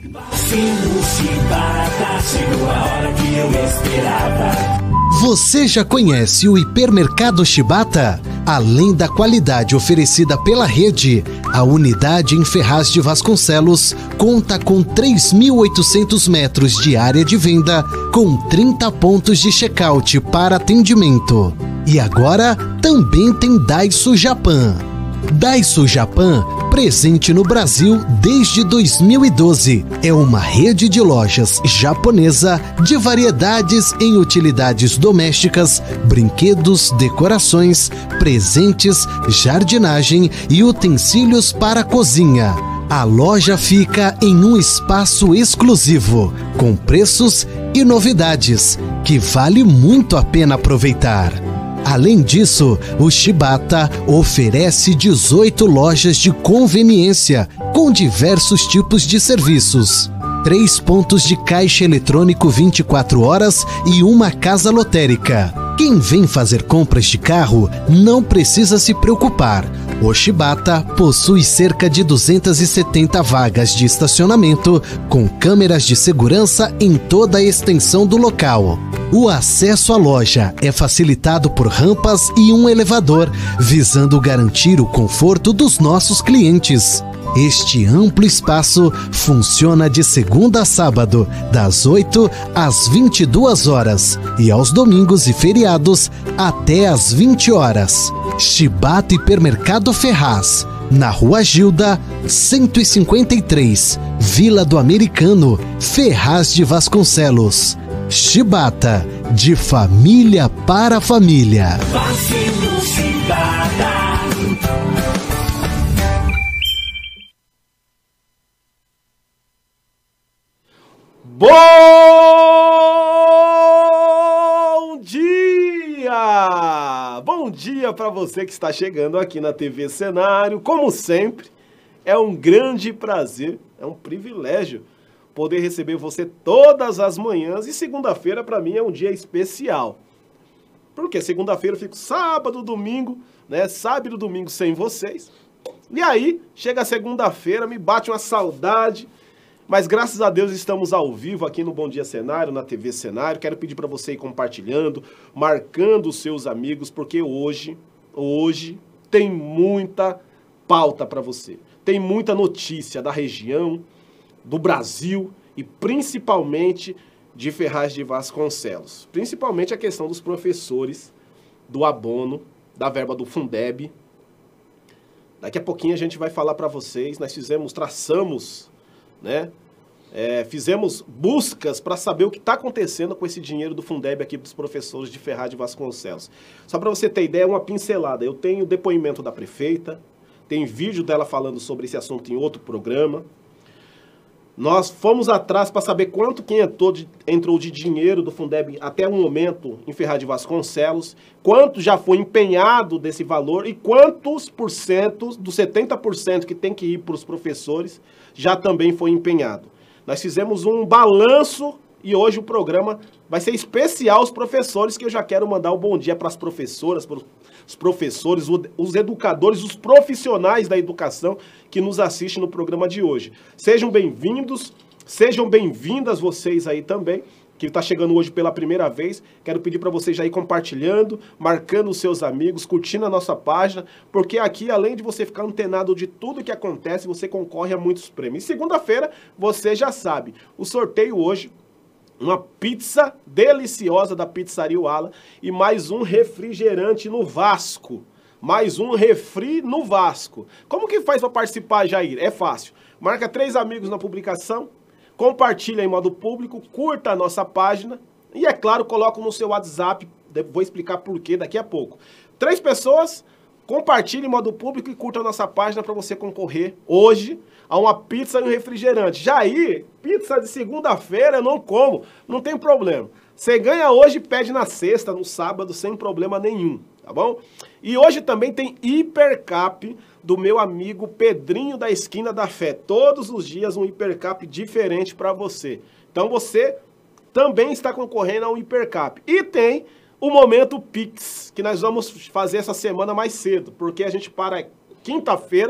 Vacilo Chibata, chegou a hora que eu esperava. Você já conhece o Hipermercado Chibata? Além da qualidade oferecida pela rede, a unidade em Ferraz de Vasconcelos conta com 3.800 metros de área de venda, com 30 pontos de check-out para atendimento. E agora também tem Daiso Japan. Daiso Japan, presente no Brasil desde 2012, é uma rede de lojas japonesa de variedades em utilidades domésticas, brinquedos, decorações, presentes, jardinagem e utensílios para a cozinha. A loja fica em um espaço exclusivo, com preços e novidades, que vale muito a pena aproveitar. Além disso, o Chibata oferece 18 lojas de conveniência com diversos tipos de serviços, 3 pontos de caixa eletrônico 24 horas e uma casa lotérica. Quem vem fazer compras de carro não precisa se preocupar. O Chibata possui cerca de 270 vagas de estacionamento com câmeras de segurança em toda a extensão do local. O acesso à loja é facilitado por rampas e um elevador, visando garantir o conforto dos nossos clientes. Este amplo espaço funciona de segunda a sábado, das 8 às 22 horas e aos domingos e feriados até às 20 horas. Chibata Hipermercado Ferraz, na Rua Gilda, 153, Vila do Americano, Ferraz de Vasconcelos. Chibata, de família para família. Vacilo Chibata. Bom dia! Bom dia para você que está chegando aqui na TV Cenário. Como sempre, é um grande prazer, é um privilégio poder receber você todas as manhãs. E segunda-feira, para mim, é um dia especial. Porque segunda-feira eu fico sábado, domingo, né? Sábado e domingo sem vocês. E aí, chega a segunda-feira, me bate uma saudade. Mas graças a Deus estamos ao vivo aqui no Bom Dia Cenário, na TV Cenário. Quero pedir para você ir compartilhando, marcando os seus amigos, porque hoje tem muita pauta para você. Tem muita notícia da região, do Brasil e principalmente de Ferraz de Vasconcelos. Principalmente a questão dos professores, do abono, da verba do Fundeb. Daqui a pouquinho a gente vai falar para vocês. Nós traçamos, né? Fizemos buscas para saber o que está acontecendo com esse dinheiro do Fundeb aqui dos professores de Ferraz de Vasconcelos. Só para você ter ideia, uma pincelada. Eu tenho depoimento da prefeita, tem vídeo dela falando sobre esse assunto em outro programa. Nós fomos atrás para saber quanto que entrou de dinheiro do Fundeb até o momento em Ferraz de Vasconcelos, quanto já foi empenhado desse valor e quantos por cento dos 70% que tem que ir para os professores já também foi empenhado. Nós fizemos um balanço e hoje o programa vai ser especial aos professores, que eu já quero mandar um bom dia para as professoras, para os professores, os educadores, os profissionais da educação que nos assistem no programa de hoje. Sejam bem-vindos, sejam bem-vindas vocês aí também, que está chegando hoje pela primeira vez. Quero pedir para vocês já ir compartilhando, marcando os seus amigos, curtindo a nossa página, porque aqui, além de você ficar antenado de tudo que acontece, você concorre a muitos prêmios. E segunda-feira, você já sabe, o sorteio hoje, uma pizza deliciosa da Pizzaria Uala e mais um refrigerante no Vasco. Mais um refri no Vasco. Como que faz para participar, Jair? É fácil. Marca 3 amigos na publicação, compartilha em modo público, curta a nossa página e, é claro, coloca no seu WhatsApp. Vou explicar por quê daqui a pouco. 3 pessoas, compartilha em modo público e curta a nossa página para você concorrer hoje a uma pizza e um refrigerante. Jair, pizza de segunda-feira eu não como, não tem problema. Você ganha hoje e pede na sexta, no sábado, sem problema nenhum, tá bom? E hoje também tem Hipercap do meu amigo Pedrinho da Esquina da Fé. Todos os dias um Hipercap diferente para você. Então você também está concorrendo a um Hipercap. E tem o Momento Pix, que nós vamos fazer essa semana mais cedo, porque a gente para quinta-feira,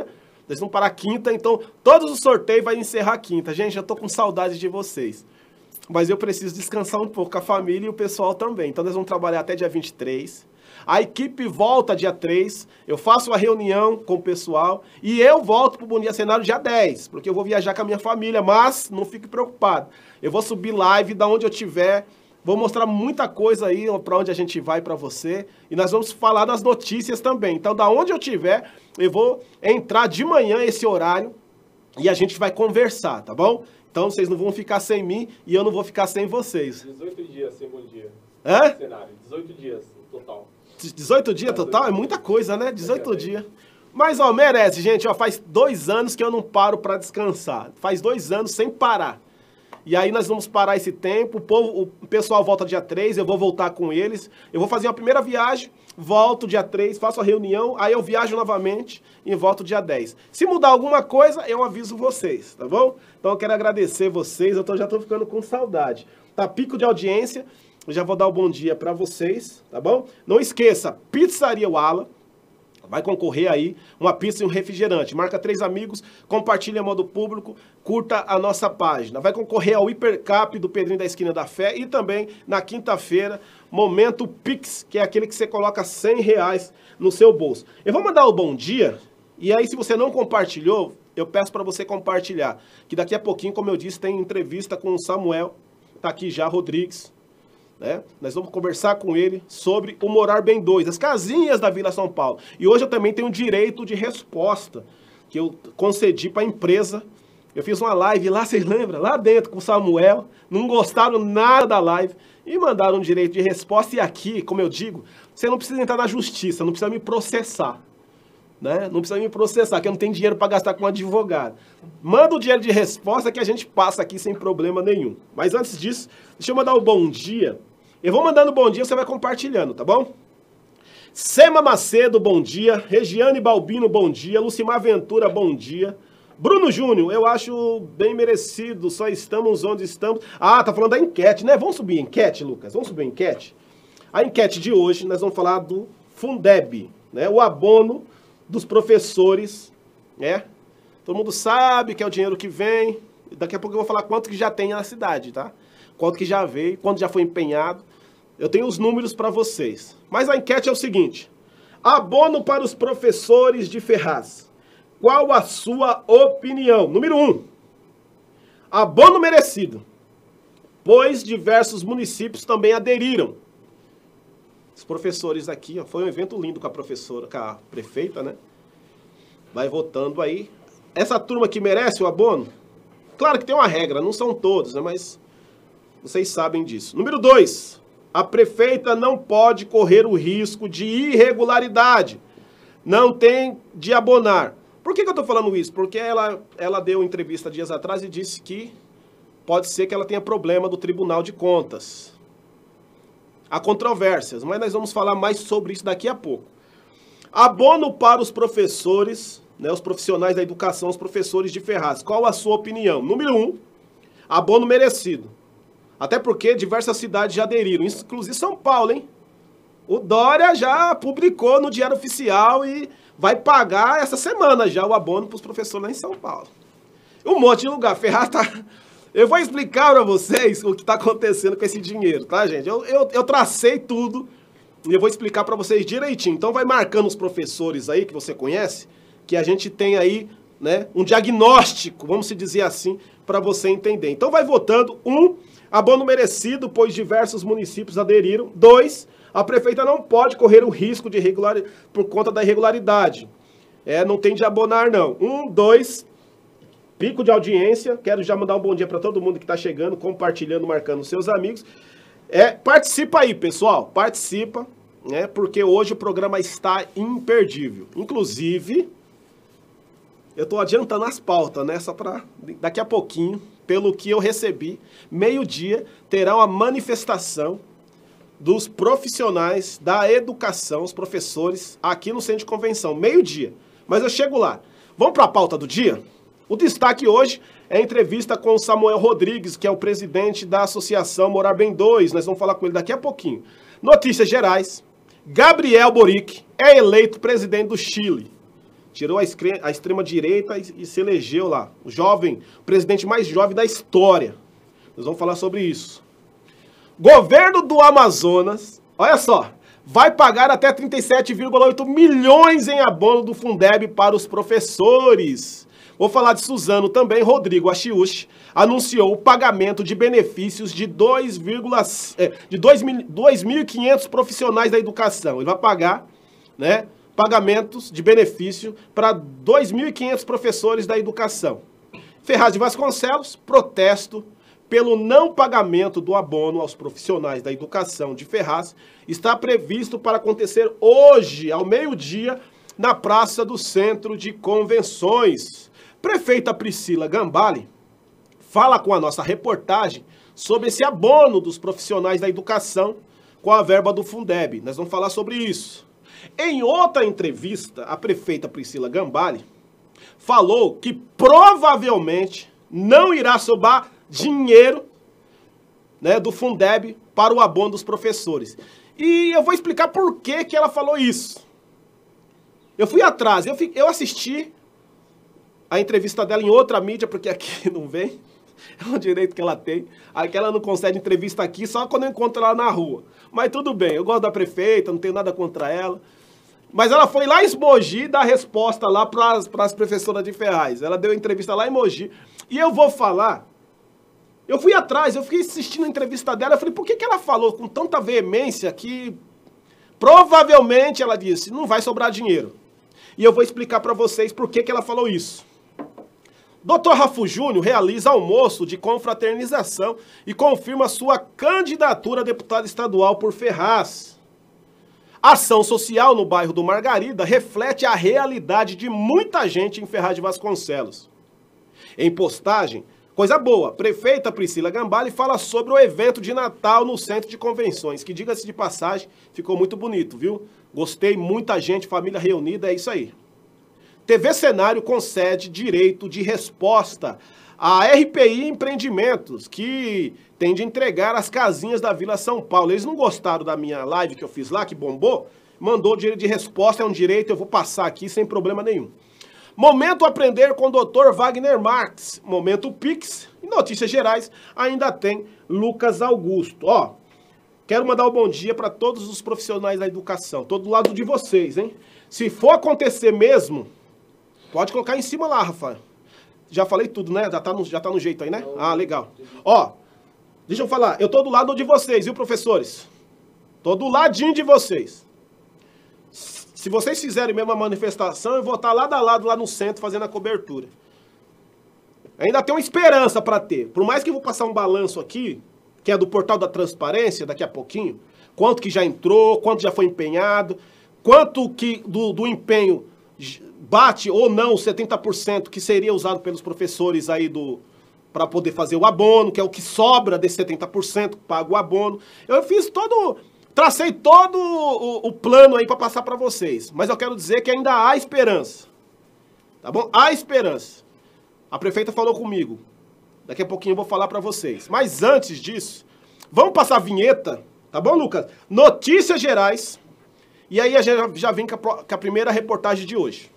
Nós vamos parar quinta, então todos os sorteios vai encerrar quinta. Gente, eu tô com saudade de vocês. Mas eu preciso descansar um pouco, a família e o pessoal também. Então nós vamos trabalhar até dia 23. A equipe volta dia 3. Eu faço uma reunião com o pessoal. E eu volto pro Bom Dia Cenário dia 10. Porque eu vou viajar com a minha família. Mas não fique preocupado. Eu vou subir live da onde eu estiver. Vou mostrar muita coisa aí para onde a gente vai para você. E nós vamos falar das notícias também. Então da onde eu estiver, eu vou entrar de manhã esse horário. E a gente vai conversar, tá bom? Então vocês não vão ficar sem mim e eu não vou ficar sem vocês. 18 dias sem Bom Dia. Hã? Cenário. 18 dias no total. 18 dias total? É muita coisa, né? 18 dias. Mas, ó, merece, gente. Ó, faz 2 anos que eu não paro pra descansar. Faz 2 anos sem parar. E aí nós vamos parar esse tempo. O pessoal volta dia 3, eu vou voltar com eles. Eu vou fazer uma primeira viagem, volto dia 3, faço a reunião, aí eu viajo novamente e volto dia 10. Se mudar alguma coisa, eu aviso vocês, tá bom? Então eu quero agradecer vocês, já tô ficando com saudade. Tá, pico de audiência, eu já vou dar o bom dia pra vocês, tá bom? Não esqueça, Pizzaria Wala. Vai concorrer aí uma pizza e um refrigerante. Marca 3 amigos, compartilha a modo público, curta a nossa página. Vai concorrer ao Hipercap do Pedrinho da Esquina da Fé e também na quinta-feira, Momento Pix, que é aquele que você coloca R$100 no seu bolso. Eu vou mandar o bom dia e aí se você não compartilhou, eu peço para você compartilhar. Que daqui a pouquinho, como eu disse, tem entrevista com o Samuel, tá aqui já, Rodrigues. Né? Nós vamos conversar com ele sobre o Morar Bem 2, as casinhas da Vila São Paulo. E hoje eu também tenho direito de resposta, que eu concedi para a empresa. Eu fiz uma live lá, vocês lembram? Lá dentro com o Samuel, não gostaram nada da live e mandaram um direito de resposta. E aqui, como eu digo, você não precisa entrar na justiça, não precisa me processar. Né? Não precisa me processar, que eu não tenho dinheiro para gastar com um advogado. Manda o dinheiro de resposta que a gente passa aqui sem problema nenhum. Mas antes disso, deixa eu mandar o bom dia. Eu vou mandando o bom dia, você vai compartilhando, tá bom? Sema Macedo, bom dia. Regiane Balbino, bom dia. Lucimar Ventura, bom dia. Bruno Júnior, eu acho bem merecido, só estamos onde estamos. Ah, tá falando da enquete, né? Vamos subir a enquete, Lucas? Vamos subir a enquete? A enquete de hoje, nós vamos falar do Fundeb, né? O abono dos professores, né? Todo mundo sabe que é o dinheiro que vem. Daqui a pouco eu vou falar quanto que já tem na cidade, tá? Quanto que já veio, quanto já foi empenhado. Eu tenho os números para vocês. Mas a enquete é o seguinte. Abono para os professores de Ferraz. Qual a sua opinião? Número 1. Abono merecido. Pois diversos municípios também aderiram. Os professores aqui, ó, foi um evento lindo com a professora, com a prefeita, né? Vai votando aí. Essa turma que merece o abono? Claro que tem uma regra, não são todos, né? Mas vocês sabem disso. Número 2. A prefeita não pode correr o risco de irregularidade. Não tem de abonar. Por que eu estou falando isso? Porque ela deu entrevista dias atrás e disse que pode ser que ela tenha problema do Tribunal de Contas. Há controvérsias, mas nós vamos falar mais sobre isso daqui a pouco. Abono para os professores, né, os profissionais da educação, os professores de Ferraz. Qual a sua opinião? Número 1, abono merecido. Até porque diversas cidades já aderiram, inclusive São Paulo, hein? O Dória já publicou no Diário Oficial e vai pagar essa semana já o abono para os professores lá em São Paulo. Um monte de lugar. Ferraz tá... Eu vou explicar para vocês o que está acontecendo com esse dinheiro, tá, gente? Eu tracei tudo e eu vou explicar para vocês direitinho. Então vai marcando os professores aí que você conhece, que a gente tem aí, né, um diagnóstico, vamos se dizer assim, para você entender. Então vai votando. 1, abono merecido, pois diversos municípios aderiram. 2, a prefeita não pode correr o risco de irregularidade por conta da irregularidade. Não tem de abonar, não. 1, 2, pico de audiência. Quero já mandar um bom dia para todo mundo que está chegando, compartilhando, marcando seus amigos. Participa aí, pessoal. Participa, né? Porque hoje o programa está imperdível. Inclusive, eu estou adiantando as pautas, né? Só para daqui a pouquinho, pelo que eu recebi, meio-dia, terá uma manifestação dos profissionais da educação, os professores, aqui no Centro de Convenção. Meio-dia. Mas eu chego lá. Vamos para a pauta do dia? O destaque hoje é a entrevista com o Samuel Rodrigues, que é o presidente da Associação Morar Bem 2. Nós vamos falar com ele daqui a pouquinho. Notícias gerais. Gabriel Boric é eleito presidente do Chile. tirou a extrema-direita e se elegeu lá. O presidente mais jovem da história. Nós vamos falar sobre isso. Governo do Amazonas, olha só, vai pagar até 37,8 milhões em abono do Fundeb para os professores. Vou falar de Suzano também. Rodrigo Achiuchi anunciou o pagamento de benefícios de 2.500 profissionais da educação. Ele vai pagar, né, pagamentos de benefício para 2.500 professores da educação. Ferraz de Vasconcelos, protesto pelo não pagamento do abono aos profissionais da educação de Ferraz, está previsto para acontecer hoje, ao meio-dia, na Praça do Centro de Convenções. Prefeita Priscila Gambale fala com a nossa reportagem sobre esse abono dos profissionais da educação com a verba do Fundeb. Nós vamos falar sobre isso. Em outra entrevista, a prefeita Priscila Gambale falou que provavelmente não irá sobrar dinheiro, né, do Fundeb para o abono dos professores. E eu vou explicar por que ela falou isso. Eu fui atrás, eu assisti a entrevista dela em outra mídia, porque aqui não vem. É um direito que ela tem. Aqui ela não concede entrevista aqui, só quando eu encontro ela na rua. Mas tudo bem, eu gosto da prefeita, não tenho nada contra ela. Mas ela foi lá em Mogi dar resposta lá para as professoras de Ferraz. Ela deu entrevista lá em Mogi. E eu vou falar... Eu fui atrás, eu fiquei assistindo a entrevista dela, eu falei, por que ela falou com tanta veemência que provavelmente, ela disse, não vai sobrar dinheiro. E eu vou explicar para vocês por que ela falou isso. Dr. Rafu Júnior realiza almoço de confraternização e confirma sua candidatura a deputado estadual por Ferraz. Ação social no bairro do Margarida reflete a realidade de muita gente em Ferraz de Vasconcelos. Em postagem, coisa boa, prefeita Priscila Gambale fala sobre o evento de Natal no Centro de Convenções, que, diga-se de passagem, ficou muito bonito, viu? Gostei, muita gente, família reunida, é isso aí. TV Cenário concede direito de resposta à RPI Empreendimentos, que tem de entregar as casinhas da Vila São Paulo. Eles não gostaram da minha live que eu fiz lá, que bombou, mandou direito de resposta, é um direito, eu vou passar aqui sem problema nenhum. Momento Aprender com o Dr. Wagner Marques. Momento Pix. E notícias gerais, ainda tem Lucas Augusto. Ó, quero mandar um bom dia para todos os profissionais da educação. Tô do lado de vocês, hein? Se for acontecer mesmo, pode colocar em cima lá, Rafael. Já falei tudo, né? Já tá no jeito aí, né? Ah, legal. Ó, deixa eu falar. Eu tô do lado de vocês, viu, professores? Tô do ladinho de vocês. Se vocês fizerem mesmo a manifestação, eu vou estar lado a lado lá no centro fazendo a cobertura. Ainda tem uma esperança para ter. Por mais que eu vou passar um balanço aqui, que é do Portal da Transparência, daqui a pouquinho, quanto que já entrou, quanto já foi empenhado, quanto que do empenho bate ou não os 70% que seria usado pelos professores aí para poder fazer o abono, que é o que sobra desse 70% que paga o abono. Eu fiz tracei todo o plano aí para passar para vocês. Mas eu quero dizer que ainda há esperança. Tá bom? Há esperança. A prefeita falou comigo. Daqui a pouquinho eu vou falar para vocês. Mas antes disso, vamos passar a vinheta. Tá bom, Lucas? Notícias gerais. E aí a gente já vem com a primeira reportagem de hoje.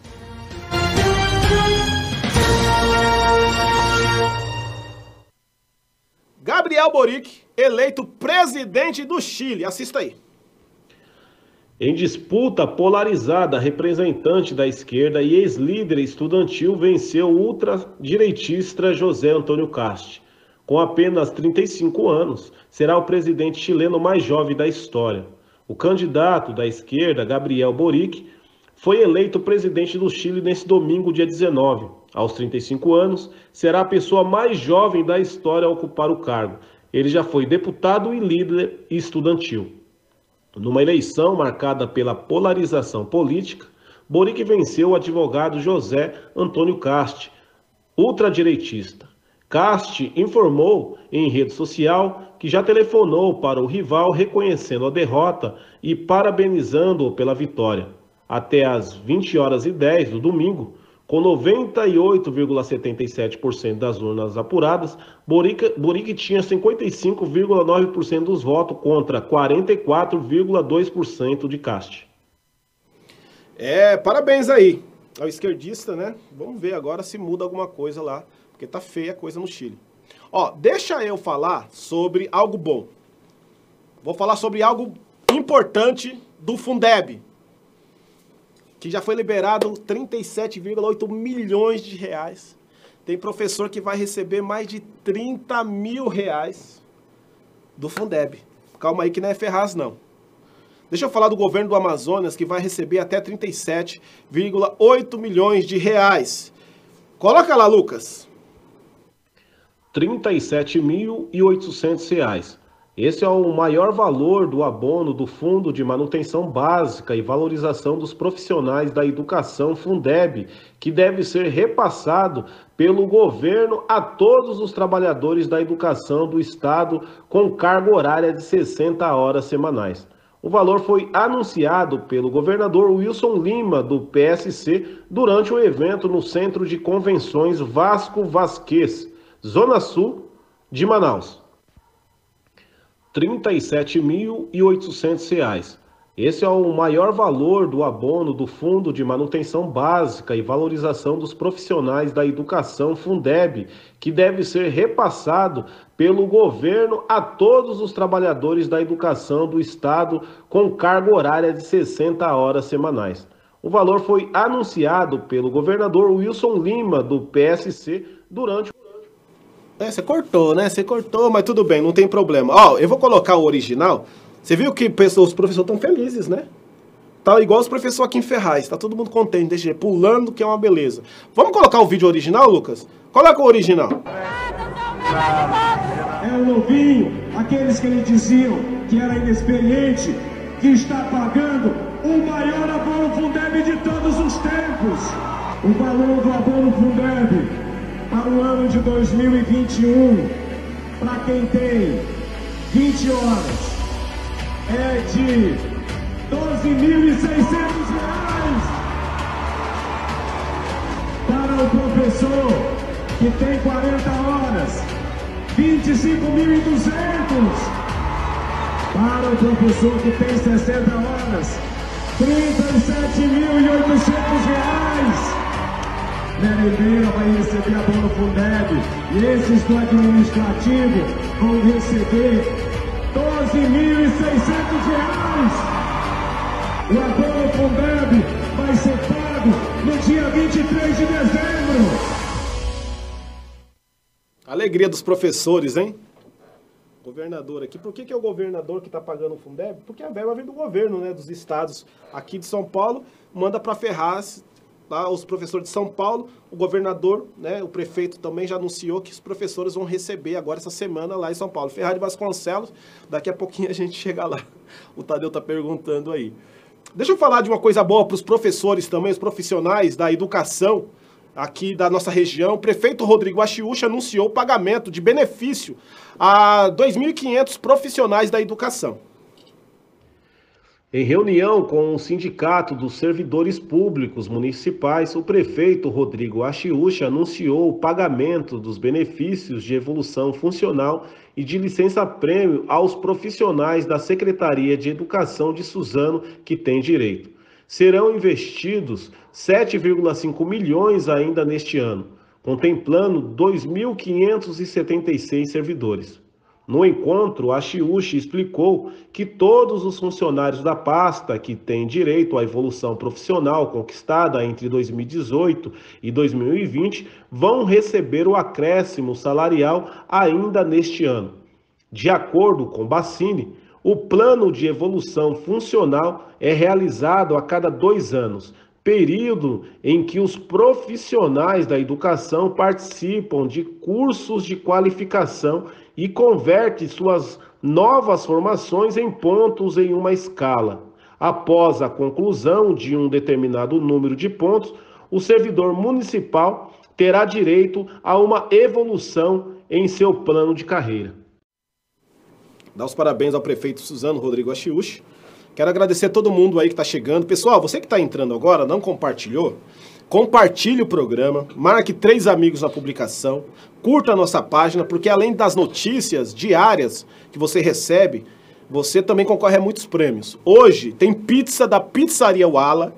Gabriel Boric, eleito presidente do Chile. Assista aí. Em disputa polarizada, representante da esquerda e ex-líder estudantil venceu o ultradireitista José Antônio Cast. Com apenas 35 anos, será o presidente chileno mais jovem da história. O candidato da esquerda, Gabriel Boric, foi eleito presidente do Chile nesse domingo, dia 19. Aos 35 anos, será a pessoa mais jovem da história a ocupar o cargo. Ele já foi deputado e líder estudantil. Numa eleição marcada pela polarização política, Boric venceu o advogado José Antônio Cast, ultradireitista. Cast informou em rede social que já telefonou para o rival reconhecendo a derrota e parabenizando-o pela vitória. Até às 20h10 do domingo, com 98,77% das urnas apuradas, Boric tinha 55,9% dos votos contra 44,2% de Cast. Parabéns aí. é o esquerdista, né? Vamos ver agora se muda alguma coisa lá, porque tá feia a coisa no Chile. Ó, deixa eu falar sobre algo bom. Vou falar sobre algo importante do Fundeb, que já foi liberado 37,8 milhões de reais. Tem professor que vai receber mais de 30 mil reais do Fundeb. Calma aí que não é Ferraz, não. Deixa eu falar do governo do Amazonas, que vai receber até 37,8 milhões de reais. Coloca lá, Lucas. R$ 37.800. Esse é o maior valor do abono do Fundo de Manutenção Básica e Valorização dos Profissionais da Educação, Fundeb, que deve ser repassado pelo governo a todos os trabalhadores da educação do Estado com carga horária de 60 horas semanais. O valor foi anunciado pelo governador Wilson Lima, do PSC, durante o evento no Centro de Convenções Vasco Vasquez, Zona Sul de Manaus. R$ 37.800. Esse é o maior valor do abono do Fundo de Manutenção Básica e Valorização dos Profissionais da Educação, Fundeb, que deve ser repassado pelo governo a todos os trabalhadores da educação do Estado com carga horária de 60 horas semanais. O valor foi anunciado pelo governador Wilson Lima, do PSC, durante o... Você cortou, né? Você cortou, mas tudo bem, não tem problema. Ó, eu vou colocar o original. Você viu que os professores estão felizes, né? Tá igual os professores aqui em Ferraz. Tá todo mundo contente, deixa pulando, que é uma beleza. Vamos colocar o vídeo original, Lucas? Coloca o original. É o novinho, aqueles que eles diziam que era inexperiente, que está pagando o maior abono Fundeb de todos os tempos. O valor do abono Fundeb para o ano de 2021, para quem tem 20 horas, é de R$ 12.600. Para o professor que tem 40 horas, R$ 25.200. Para o professor que tem 60 horas, R$ 37.800. Merendeira vai receber abono Fundeb e esses do administrativo vão receber R$ 12.600. O abono Fundeb vai ser pago no dia 23 de dezembro. Alegria dos professores, hein? Governador aqui. Por que é o governador que está pagando o Fundeb? Porque a verba vem do governo, né? Dos estados aqui de São Paulo, manda para Ferraz. Lá, os professores de São Paulo, o governador, né, o prefeito também já anunciou que os professores vão receber agora essa semana lá em São Paulo. Ferraz de Vasconcelos, daqui a pouquinho a gente chega lá. O Tadeu tá perguntando aí. Deixa eu falar de uma coisa boa para os professores também, os profissionais da educação aqui da nossa região. O prefeito Rodrigo Achiucha anunciou o pagamento de benefício a 2.500 profissionais da educação. Em reunião com o Sindicato dos Servidores Públicos Municipais, o prefeito Rodrigo Achiucha anunciou o pagamento dos benefícios de evolução funcional e de licença-prêmio aos profissionais da Secretaria de Educação de Suzano que têm direito. Serão investidos 7,5 milhões ainda neste ano, contemplando 2.576 servidores. No encontro, Achiucha explicou que todos os funcionários da pasta que têm direito à evolução profissional conquistada entre 2018 e 2020 vão receber o acréscimo salarial ainda neste ano. De acordo com Bassini, o plano de evolução funcional é realizado a cada 2 anos, período em que os profissionais da educação participam de cursos de qualificação e converte suas novas formações em pontos em uma escala. Após a conclusão de um determinado número de pontos, o servidor municipal terá direito a uma evolução em seu plano de carreira. Dá os parabéns ao prefeito Suzano, Rodrigo Achiucha. Quero agradecer a todo mundo aí que está chegando. Pessoal, você que está entrando agora, não compartilhou? Compartilhe o programa, marque 3 amigos na publicação, curta a nossa página, porque além das notícias diárias que você recebe, você também concorre a muitos prêmios. Hoje tem pizza da Pizzaria Wala,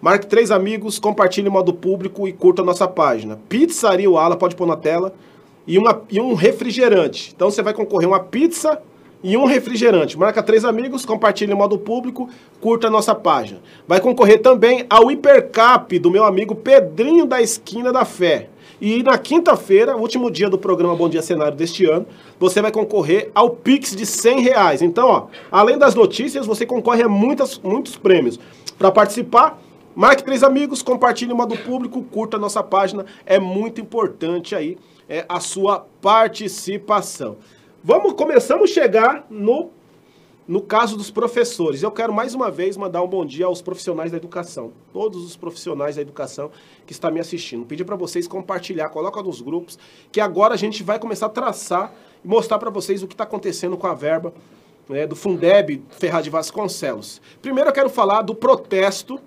Marque 3 amigos, compartilhe em modo público e curta a nossa página. Pizzaria Uala, pode pôr na tela, e um refrigerante. Então você vai concorrer uma pizza e um refrigerante. Marca 3 amigos, compartilhe em modo público, curta a nossa página. Vai concorrer também ao Hipercap do meu amigo Pedrinho da Esquina da Fé. E na quinta-feira, último dia do programa Bom Dia Cenário deste ano, você vai concorrer ao Pix de R$100. Então, ó, além das notícias, você concorre a muitos prêmios. Para participar, marque 3 amigos, compartilhe em modo público, curta a nossa página. É muito importante aí a sua participação. Começamos a chegar no caso dos professores. Eu quero mais uma vez mandar um bom dia aos profissionais da educação. Todos os profissionais da educação que estão me assistindo. Pedir para vocês compartilhar, coloca nos grupos, que agora a gente vai começar a traçar e mostrar para vocês o que está acontecendo com a verba do Fundeb Ferraz de Vasconcelos. Primeiro eu quero falar do protesto,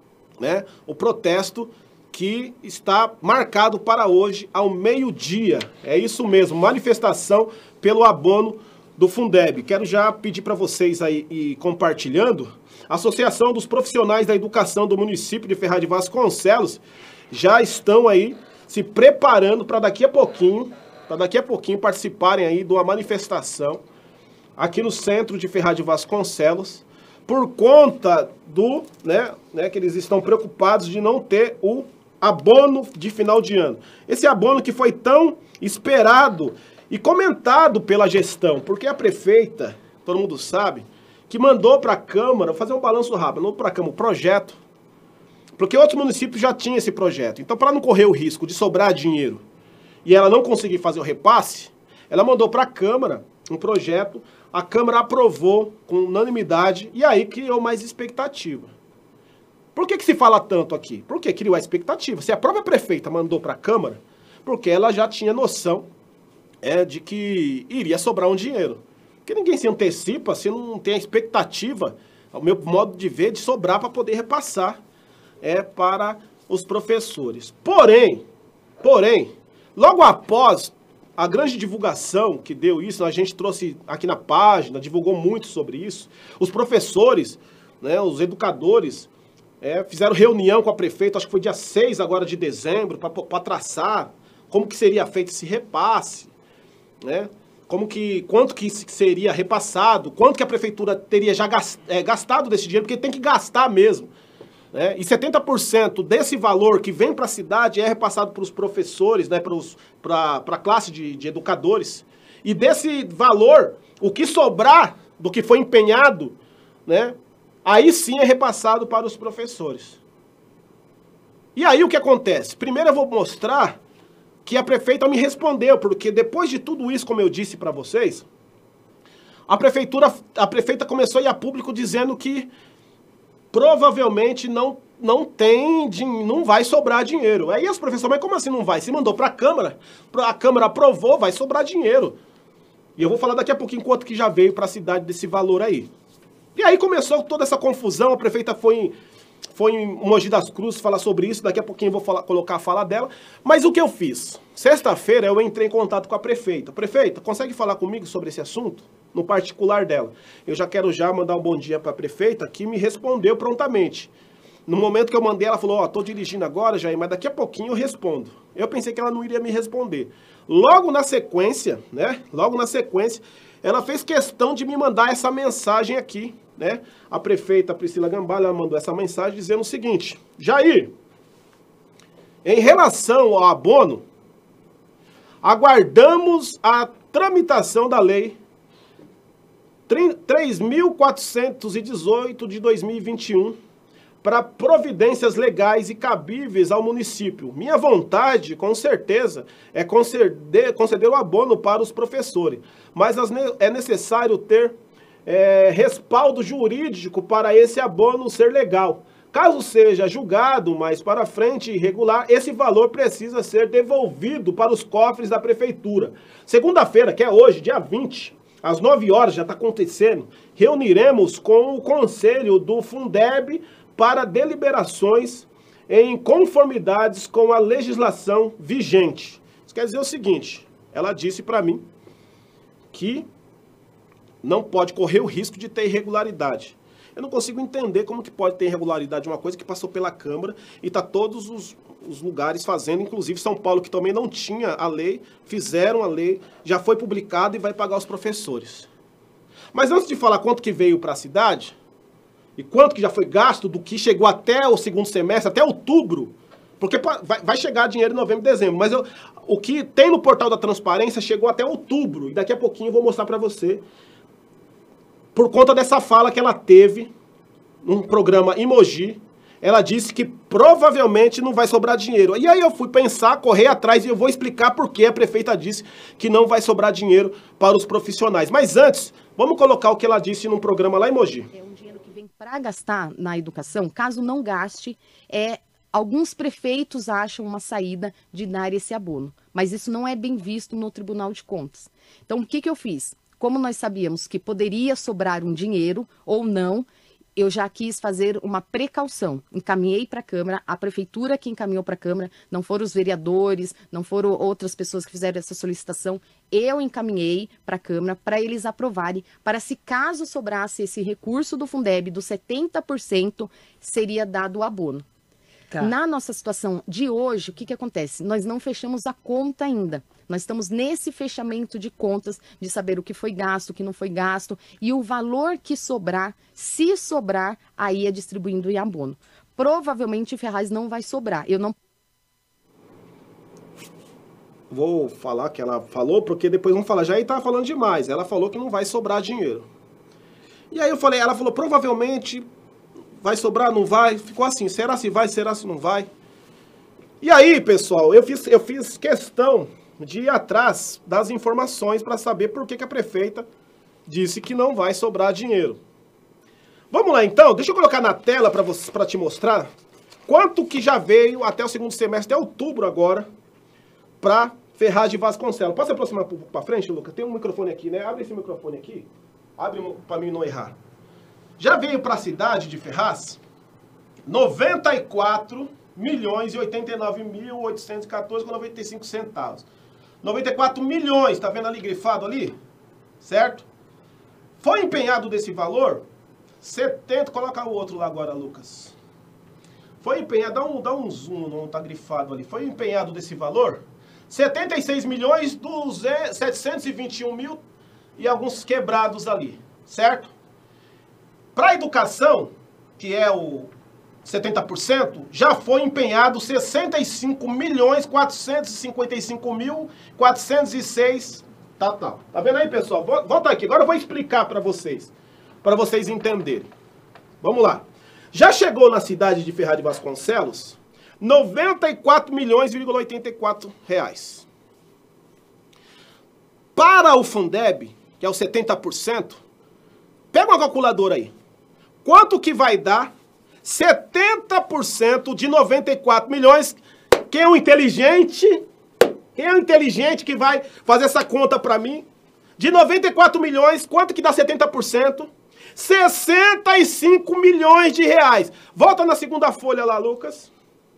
o protesto que está marcado para hoje ao meio-dia. É isso mesmo, manifestação pelo abono do Fundeb. Quero já pedir para vocês aí ir compartilhando. A Associação dos Profissionais da Educação do município de Ferraz de Vasconcelos já estão aí se preparando para daqui a pouquinho participarem aí de uma manifestação aqui no centro de Ferraz de Vasconcelos, por conta do, que eles estão preocupados de não ter o abono de final de ano. Esse abono que foi tão esperado e comentado pela gestão, porque a prefeita, todo mundo sabe, que mandou para a Câmara, vou fazer um balanço rápido, mandou para a Câmara o projeto, porque outros municípios já tinham esse projeto. Então, para não correr o risco de sobrar dinheiro e ela não conseguir fazer o repasse, ela mandou para a Câmara um projeto, a Câmara aprovou com unanimidade e aí criou mais expectativa. Por que se fala tanto aqui? Porque criou a expectativa. Se a própria prefeita mandou para a Câmara, porque ela já tinha noção de que iria sobrar um dinheiro. Porque ninguém se antecipa se não tem a expectativa, ao meu modo de ver, de sobrar para poder repassar para os professores. Porém, logo após a grande divulgação que deu isso, a gente trouxe aqui na página, divulgou muito sobre isso, os professores, os educadores, fizeram reunião com a prefeita, acho que foi dia 6 agora de dezembro, para traçar como que seria feito esse repasse, quanto que seria repassado, quanto que a prefeitura teria já gastado desse dinheiro, porque tem que gastar mesmo. E 70% desse valor que vem para a cidade é repassado para os professores, para a classe de educadores. E desse valor, o que sobrar do que foi empenhado, aí sim é repassado para os professores. E aí o que acontece? Primeiro eu vou mostrar que a prefeita me respondeu, porque depois de tudo isso, como eu disse para vocês, a prefeita começou a ir a público dizendo que provavelmente não vai sobrar dinheiro. Aí os professores, mas como assim não vai? Se mandou para a Câmara aprovou, vai sobrar dinheiro. E eu vou falar daqui a pouquinho quanto que já veio para a cidade desse valor aí. E aí começou toda essa confusão, a prefeita foi em Mogi das Cruzes falar sobre isso, daqui a pouquinho eu vou colocar a fala dela. Mas o que eu fiz? Sexta-feira eu entrei em contato com a prefeita. Prefeita, consegue falar comigo sobre esse assunto? No particular dela. Eu já quero mandar um bom dia para a prefeita, que me respondeu prontamente. No momento que eu mandei, ela falou, tô dirigindo agora, Jair, mas daqui a pouquinho eu respondo. Eu pensei que ela não iria me responder. Logo na sequência, ela fez questão de me mandar essa mensagem aqui, A prefeita Priscila Gambale, ela mandou essa mensagem dizendo o seguinte: Jair, em relação ao abono, aguardamos a tramitação da lei 3.418 de 2021 para providências legais e cabíveis ao município. Minha vontade, com certeza, é conceder o abono para os professores, mas é necessário ter respaldo jurídico para esse abono ser legal. Caso seja julgado mais para frente e irregular, esse valor precisa ser devolvido para os cofres da prefeitura. Segunda-feira, que é hoje, dia 20, às 9 horas, já está acontecendo, reuniremos com o Conselho do Fundeb para deliberações em conformidades com a legislação vigente. Isso quer dizer o seguinte, ela disse para mim que não pode correr o risco de ter irregularidade. Eu não consigo entender como que pode ter irregularidade uma coisa que passou pela Câmara e está todos os lugares fazendo, inclusive São Paulo, que também não tinha a lei, fizeram a lei, já foi publicado e vai pagar os professores. Mas antes de falar quanto que veio para a cidade, e quanto que já foi gasto do que chegou até o segundo semestre, até outubro, porque vai chegar dinheiro em novembro e dezembro, mas o que tem no portal da transparência chegou até outubro, e daqui a pouquinho eu vou mostrar para você, por conta dessa fala que ela teve num programa Emoji. Ela disse que provavelmente não vai sobrar dinheiro. E aí eu fui pensar, correr atrás, e eu vou explicar por que a prefeita disse que não vai sobrar dinheiro para os profissionais. Mas antes, vamos colocar o que ela disse num programa lá em Mogi. É um dinheiro que vem para gastar na educação, caso não gaste, alguns prefeitos acham uma saída de dar esse abono. Mas isso não é bem visto no Tribunal de Contas. Então, o que eu fiz? Como nós sabíamos que poderia sobrar um dinheiro ou não, eu já quis fazer uma precaução. Encaminhei para a Câmara, a Prefeitura que encaminhou para a Câmara, não foram os vereadores, não foram outras pessoas que fizeram essa solicitação. Eu encaminhei para a Câmara para eles aprovarem, para se caso sobrasse esse recurso do Fundeb dos 70%, seria dado o abono. Tá. Na nossa situação de hoje, o que acontece? Nós não fechamos a conta ainda. Nós estamos nesse fechamento de contas, de saber o que foi gasto, o que não foi gasto, e o valor que sobrar, se sobrar, aí é distribuindo em abono. Provavelmente Ferraz não vai sobrar. Eu não vou falar que ela falou, porque depois vão falar, já estava falando demais. Ela falou que não vai sobrar dinheiro. E aí eu falei, ela falou, provavelmente vai sobrar, não vai? Ficou assim, será se vai, será se não vai? E aí, pessoal, eu fiz questão de ir atrás das informações para saber por que a prefeita disse que não vai sobrar dinheiro. Vamos lá, então? Deixa eu colocar na tela para te mostrar quanto que já veio até o segundo semestre, até outubro agora, para Ferraz de Vasconcelos. Posso aproximar um pouco para frente, Lucas? Tem um microfone aqui, né? Abre esse microfone aqui. Abre para mim não errar. Já veio para a cidade de Ferraz 94.089.814,95 centavos. 94 milhões, tá vendo ali grifado ali? Certo? Foi empenhado desse valor 70, coloca o outro lá agora, Lucas. Foi empenhado, dá um zoom, não tá grifado ali. Foi empenhado desse valor 76.721.000 e alguns quebrados ali, certo? Para a educação, que é o 70%, já foi empenhado 65.455.406 tal. Tá vendo aí, pessoal? Volta aqui, agora eu vou explicar para vocês entenderem. Vamos lá. Já chegou na cidade de Ferraz de Vasconcelos 94.000,84 reais. Para o Fundeb, que é o 70%, pega uma calculadora aí. Quanto que vai dar 70% de 94 milhões? Quem é o inteligente? Quem é o inteligente que vai fazer essa conta para mim? De 94 milhões, quanto que dá 70%? 65 milhões de reais. Volta na segunda folha lá, Lucas.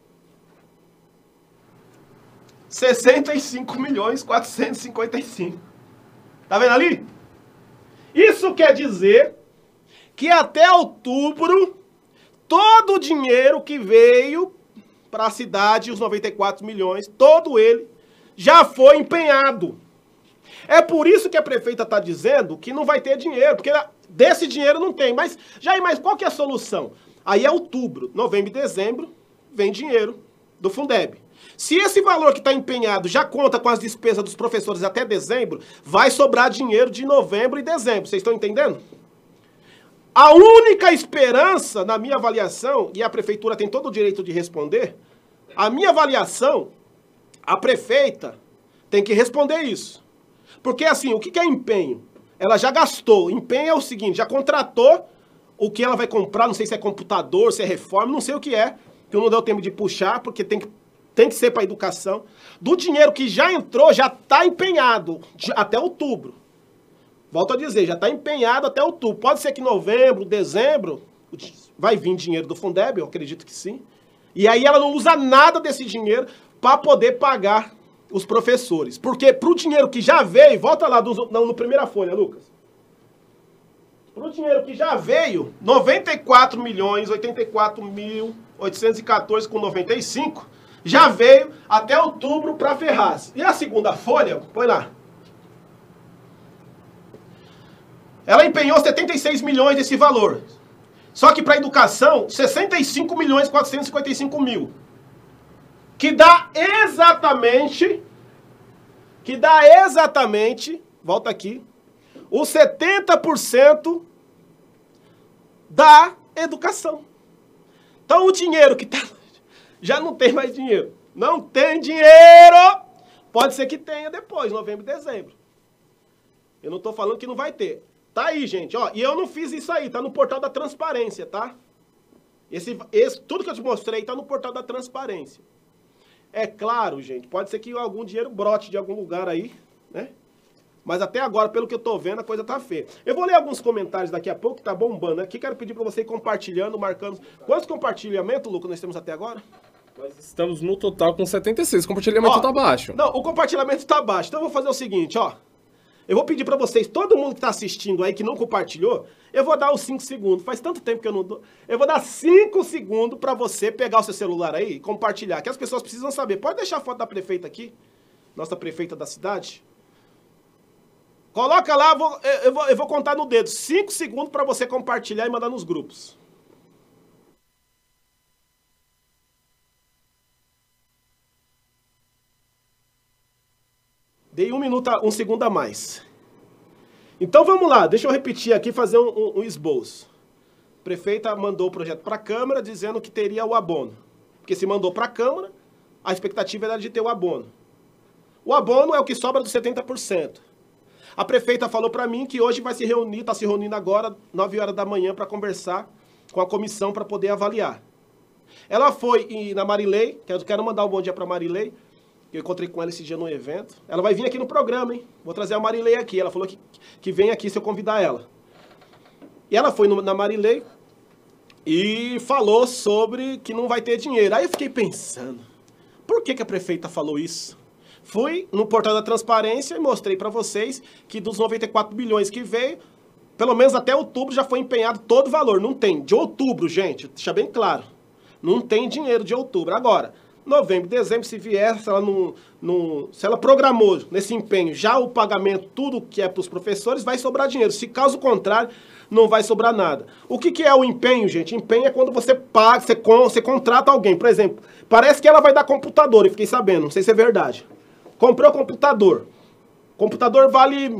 65.455.000. Tá vendo ali? Isso quer dizer que até outubro, todo o dinheiro que veio para a cidade, os 94 milhões, todo ele, já foi empenhado. É por isso que a prefeita está dizendo que não vai ter dinheiro, porque desse dinheiro não tem. Mas, Jair, mas qual que é a solução? Aí é outubro, novembro e dezembro, vem dinheiro do Fundeb. Se esse valor que está empenhado já conta com as despesas dos professores até dezembro, vai sobrar dinheiro de novembro e dezembro. Vocês estão entendendo? A única esperança, na minha avaliação, e a prefeitura tem todo o direito de responder, a minha avaliação, a prefeita tem que responder isso. Porque assim, o que é empenho? Ela já gastou. Empenho é o seguinte, já contratou o que ela vai comprar, não sei se é computador, se é reforma, não sei o que é, que não deu tempo de puxar, porque tem que ser para educação. Do dinheiro que já entrou, já está empenhado até outubro. Volto a dizer, já está empenhado até outubro. Pode ser que novembro, dezembro, vai vir dinheiro do Fundeb, eu acredito que sim. E aí ela não usa nada desse dinheiro para poder pagar os professores. Porque para o dinheiro que já veio, volta lá no primeira folha, Lucas. pro dinheiro que já veio, 94.084.814,95, já veio até outubro para Ferraz. E a segunda folha, põe lá. Ela empenhou 76 milhões desse valor. Só que para educação, 65.455.000. Que dá exatamente, volta aqui, os 70% da educação. Então o dinheiro que tá, já não tem mais dinheiro. Não tem dinheiro! Pode ser que tenha depois, novembro e dezembro. Eu não estou falando que não vai ter. Tá aí, gente, ó. E eu não fiz isso aí, tá no portal da transparência, tá? Tudo que eu te mostrei tá no portal da transparência. É claro, gente, pode ser que algum dinheiro brote de algum lugar aí, né? Mas até agora, pelo que eu tô vendo, a coisa tá feia. Eu vou ler alguns comentários daqui a pouco, que tá bombando aqui. Quero pedir pra você ir compartilhando, marcando. Quantos compartilhamentos, Lucas, nós temos até agora? Nós estamos no total com 76. O compartilhamento tá baixo. Não, o compartilhamento tá baixo. Então eu vou fazer o seguinte, ó. Eu vou pedir pra vocês, todo mundo que tá assistindo aí, que não compartilhou, eu vou dar os 5 segundos. Faz tanto tempo que eu não dou. Eu vou dar 5 segundos pra você pegar o seu celular aí e compartilhar, que as pessoas precisam saber. Pode deixar a foto da prefeita aqui, nossa prefeita da cidade. Coloca lá, eu vou contar no dedo. 5 segundos pra você compartilhar e mandar nos grupos. Dei um segundo a mais. Então vamos lá, deixa eu repetir aqui, fazer um esboço. A prefeita mandou o projeto para a Câmara dizendo que teria o abono. Porque se mandou para a Câmara, a expectativa era de ter o abono. O abono é o que sobra dos 70%. A prefeita falou para mim que hoje vai se reunir, está se reunindo agora, 9 horas da manhã, para conversar com a comissão para poder avaliar. Ela foi na Marilei, que eu quero mandar um bom dia para a Marilei, eu encontrei com ela esse dia no evento. Ela vai vir aqui no programa, hein? Vou trazer a Marilei aqui. Ela falou que vem aqui se eu convidar ela. E ela foi na Marilei e falou sobre que não vai ter dinheiro. Aí eu fiquei pensando, por que a prefeita falou isso? Fui no portal da transparência e mostrei para vocês que dos 94 bilhões que veio, pelo menos até outubro já foi empenhado todo o valor. Não tem. De outubro, gente, deixa bem claro. Não tem dinheiro de outubro. Agora, novembro, dezembro, se vier, se ela programou nesse empenho já o pagamento, tudo que é para os professores, vai sobrar dinheiro. Se caso contrário, não vai sobrar nada. O que é o empenho, gente? Empenho é quando você paga, você contrata alguém. Por exemplo, parece que ela vai dar computador, eu fiquei sabendo, não sei se é verdade. Comprou computador. Computador vale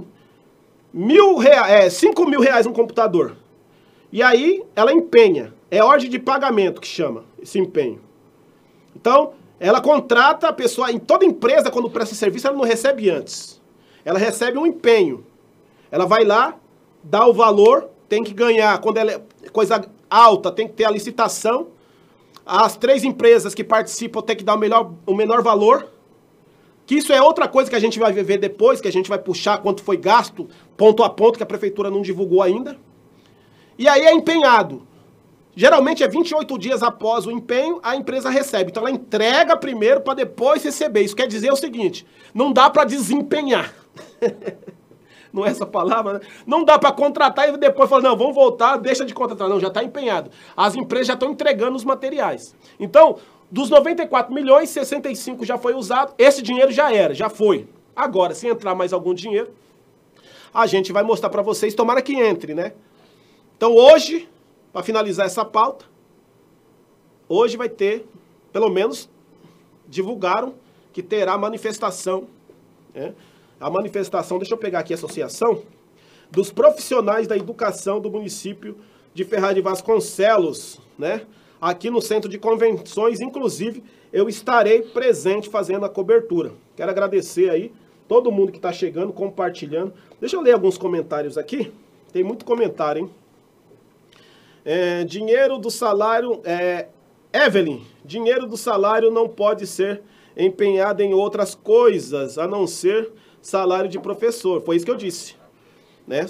R$5.000 um computador. E aí, ela empenha. É ordem de pagamento que chama esse empenho. Então, ela contrata a pessoa, em toda empresa, quando presta serviço, ela não recebe antes. Ela recebe um empenho. Ela vai lá, dá o valor, tem que ganhar. Quando ela é coisa alta, tem que ter a licitação. As 3 empresas que participam têm que dar o menor valor. Que isso é outra coisa que a gente vai ver depois, que a gente vai puxar quanto foi gasto, ponto a ponto, que a prefeitura não divulgou ainda. E aí é empenhado. Geralmente é 28 dias após o empenho, a empresa recebe. Então ela entrega primeiro para depois receber. Isso quer dizer o seguinte, não dá para desempenhar. Não é essa palavra, né? Não dá para contratar e depois falar, não, vamos voltar, deixa de contratar. Não, já está empenhado. As empresas já estão entregando os materiais. Então, dos 94 milhões, 65 já foi usado. Esse dinheiro já era, já foi. Agora, se entrar mais algum dinheiro, a gente vai mostrar para vocês, tomara que entre, né? Então hoje, para finalizar essa pauta, hoje vai ter, pelo menos, divulgaram que terá manifestação, né? A manifestação, deixa eu pegar aqui a associação, dos profissionais da educação do município de Ferraz de Vasconcelos, né? Aqui no Centro de Convenções, inclusive, eu estarei presente fazendo a cobertura. Quero agradecer aí todo mundo que está chegando, compartilhando. Deixa eu ler alguns comentários aqui. Tem muito comentário, hein? Dinheiro do salário... Evelyn, dinheiro do salário não pode ser empenhado em outras coisas, a não ser salário de professor. Foi isso que eu disse, né?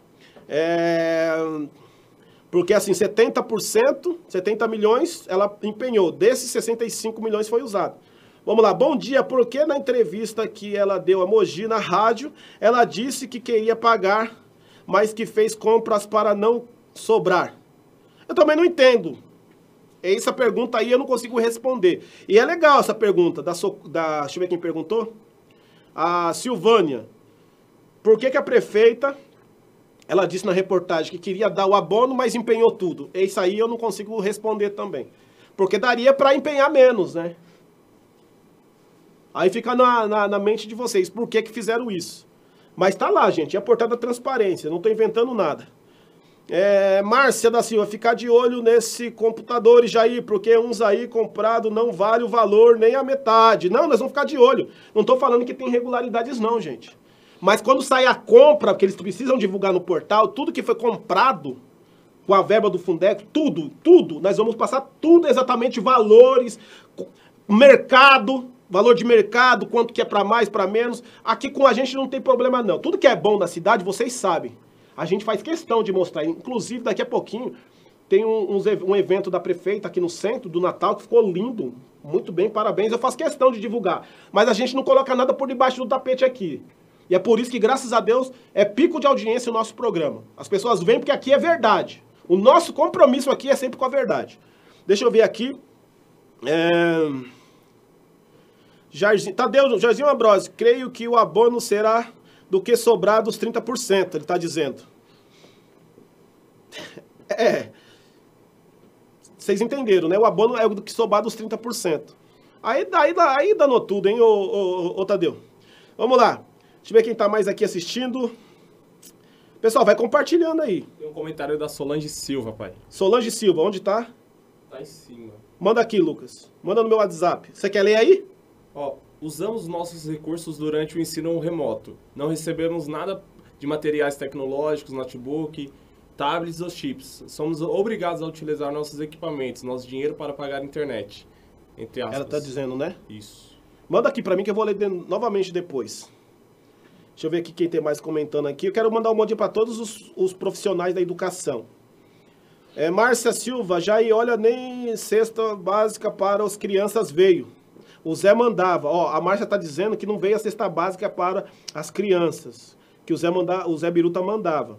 Porque assim, 70%, 70 milhões, ela empenhou. Desses 65 milhões foi usado. Vamos lá, bom dia. Porque na entrevista que ela deu a Mogi na rádio, ela disse que queria pagar mas que fez compras para não sobrar. Eu também não entendo. Essa pergunta aí eu não consigo responder. E é legal essa pergunta deixa eu ver quem perguntou. A Silvânia. Por que a prefeita, ela disse na reportagem que queria dar o abono, mas empenhou tudo? Isso aí eu não consigo responder também. Porque daria para empenhar menos, né? Aí fica na mente de vocês, por que fizeram isso? Mas tá lá, gente, é a portada da transparência, não tô inventando nada. Márcia da Silva, ficar de olho nesse computador, Jair, porque uns aí comprado não vale o valor nem a metade. Não, nós vamos ficar de olho. Não tô falando que tem irregularidades não, gente. Mas quando sair a compra, que eles precisam divulgar no portal, tudo que foi comprado com a verba do Fundeb, tudo, nós vamos passar tudo exatamente, valores, mercado, valor de mercado, quanto que é para mais, para menos. Aqui com a gente não tem problema não. Tudo que é bom na cidade, vocês sabem. A gente faz questão de mostrar. Inclusive, daqui a pouquinho, tem um evento da prefeita aqui no centro do Natal, que ficou lindo. Muito bem, parabéns. Eu faço questão de divulgar. Mas a gente não coloca nada por debaixo do tapete aqui. E é por isso que, graças a Deus, é pico de audiência o nosso programa. As pessoas vêm porque aqui é verdade. O nosso compromisso aqui é sempre com a verdade. Deixa eu ver aqui. Jairzinho Ambrosio, creio que o abono será do que sobrar dos 30%, ele está dizendo. Vocês entenderam, né? O abono é do que sobrar dos 30%. Aí danou tudo, hein, ô Tadeu? Vamos lá. Deixa eu ver quem está mais aqui assistindo. Pessoal, vai compartilhando aí. Tem um comentário da Solange Silva, pai. Solange Silva, onde tá? Tá em cima. Manda aqui, Lucas. Manda no meu WhatsApp. Você quer ler aí? Ó, usamos nossos recursos durante o ensino remoto. Não recebemos nada de materiais tecnológicos, notebook, tablets ou chips. Somos obrigados a utilizar nossos equipamentos, nosso dinheiro para pagar a internet. Entre aspas. Ela tá dizendo, né? Isso. Manda aqui pra mim que eu vou ler novamente depois. Deixa eu ver aqui quem tem mais comentando aqui. Eu quero mandar um bom dia para todos os profissionais da educação. Márcia Silva, olha, nem cesta básica para as crianças veio. O Zé mandava. Ó, a Márcia tá dizendo que não veio a cesta básica para as crianças. Que o Zé Biruta mandava.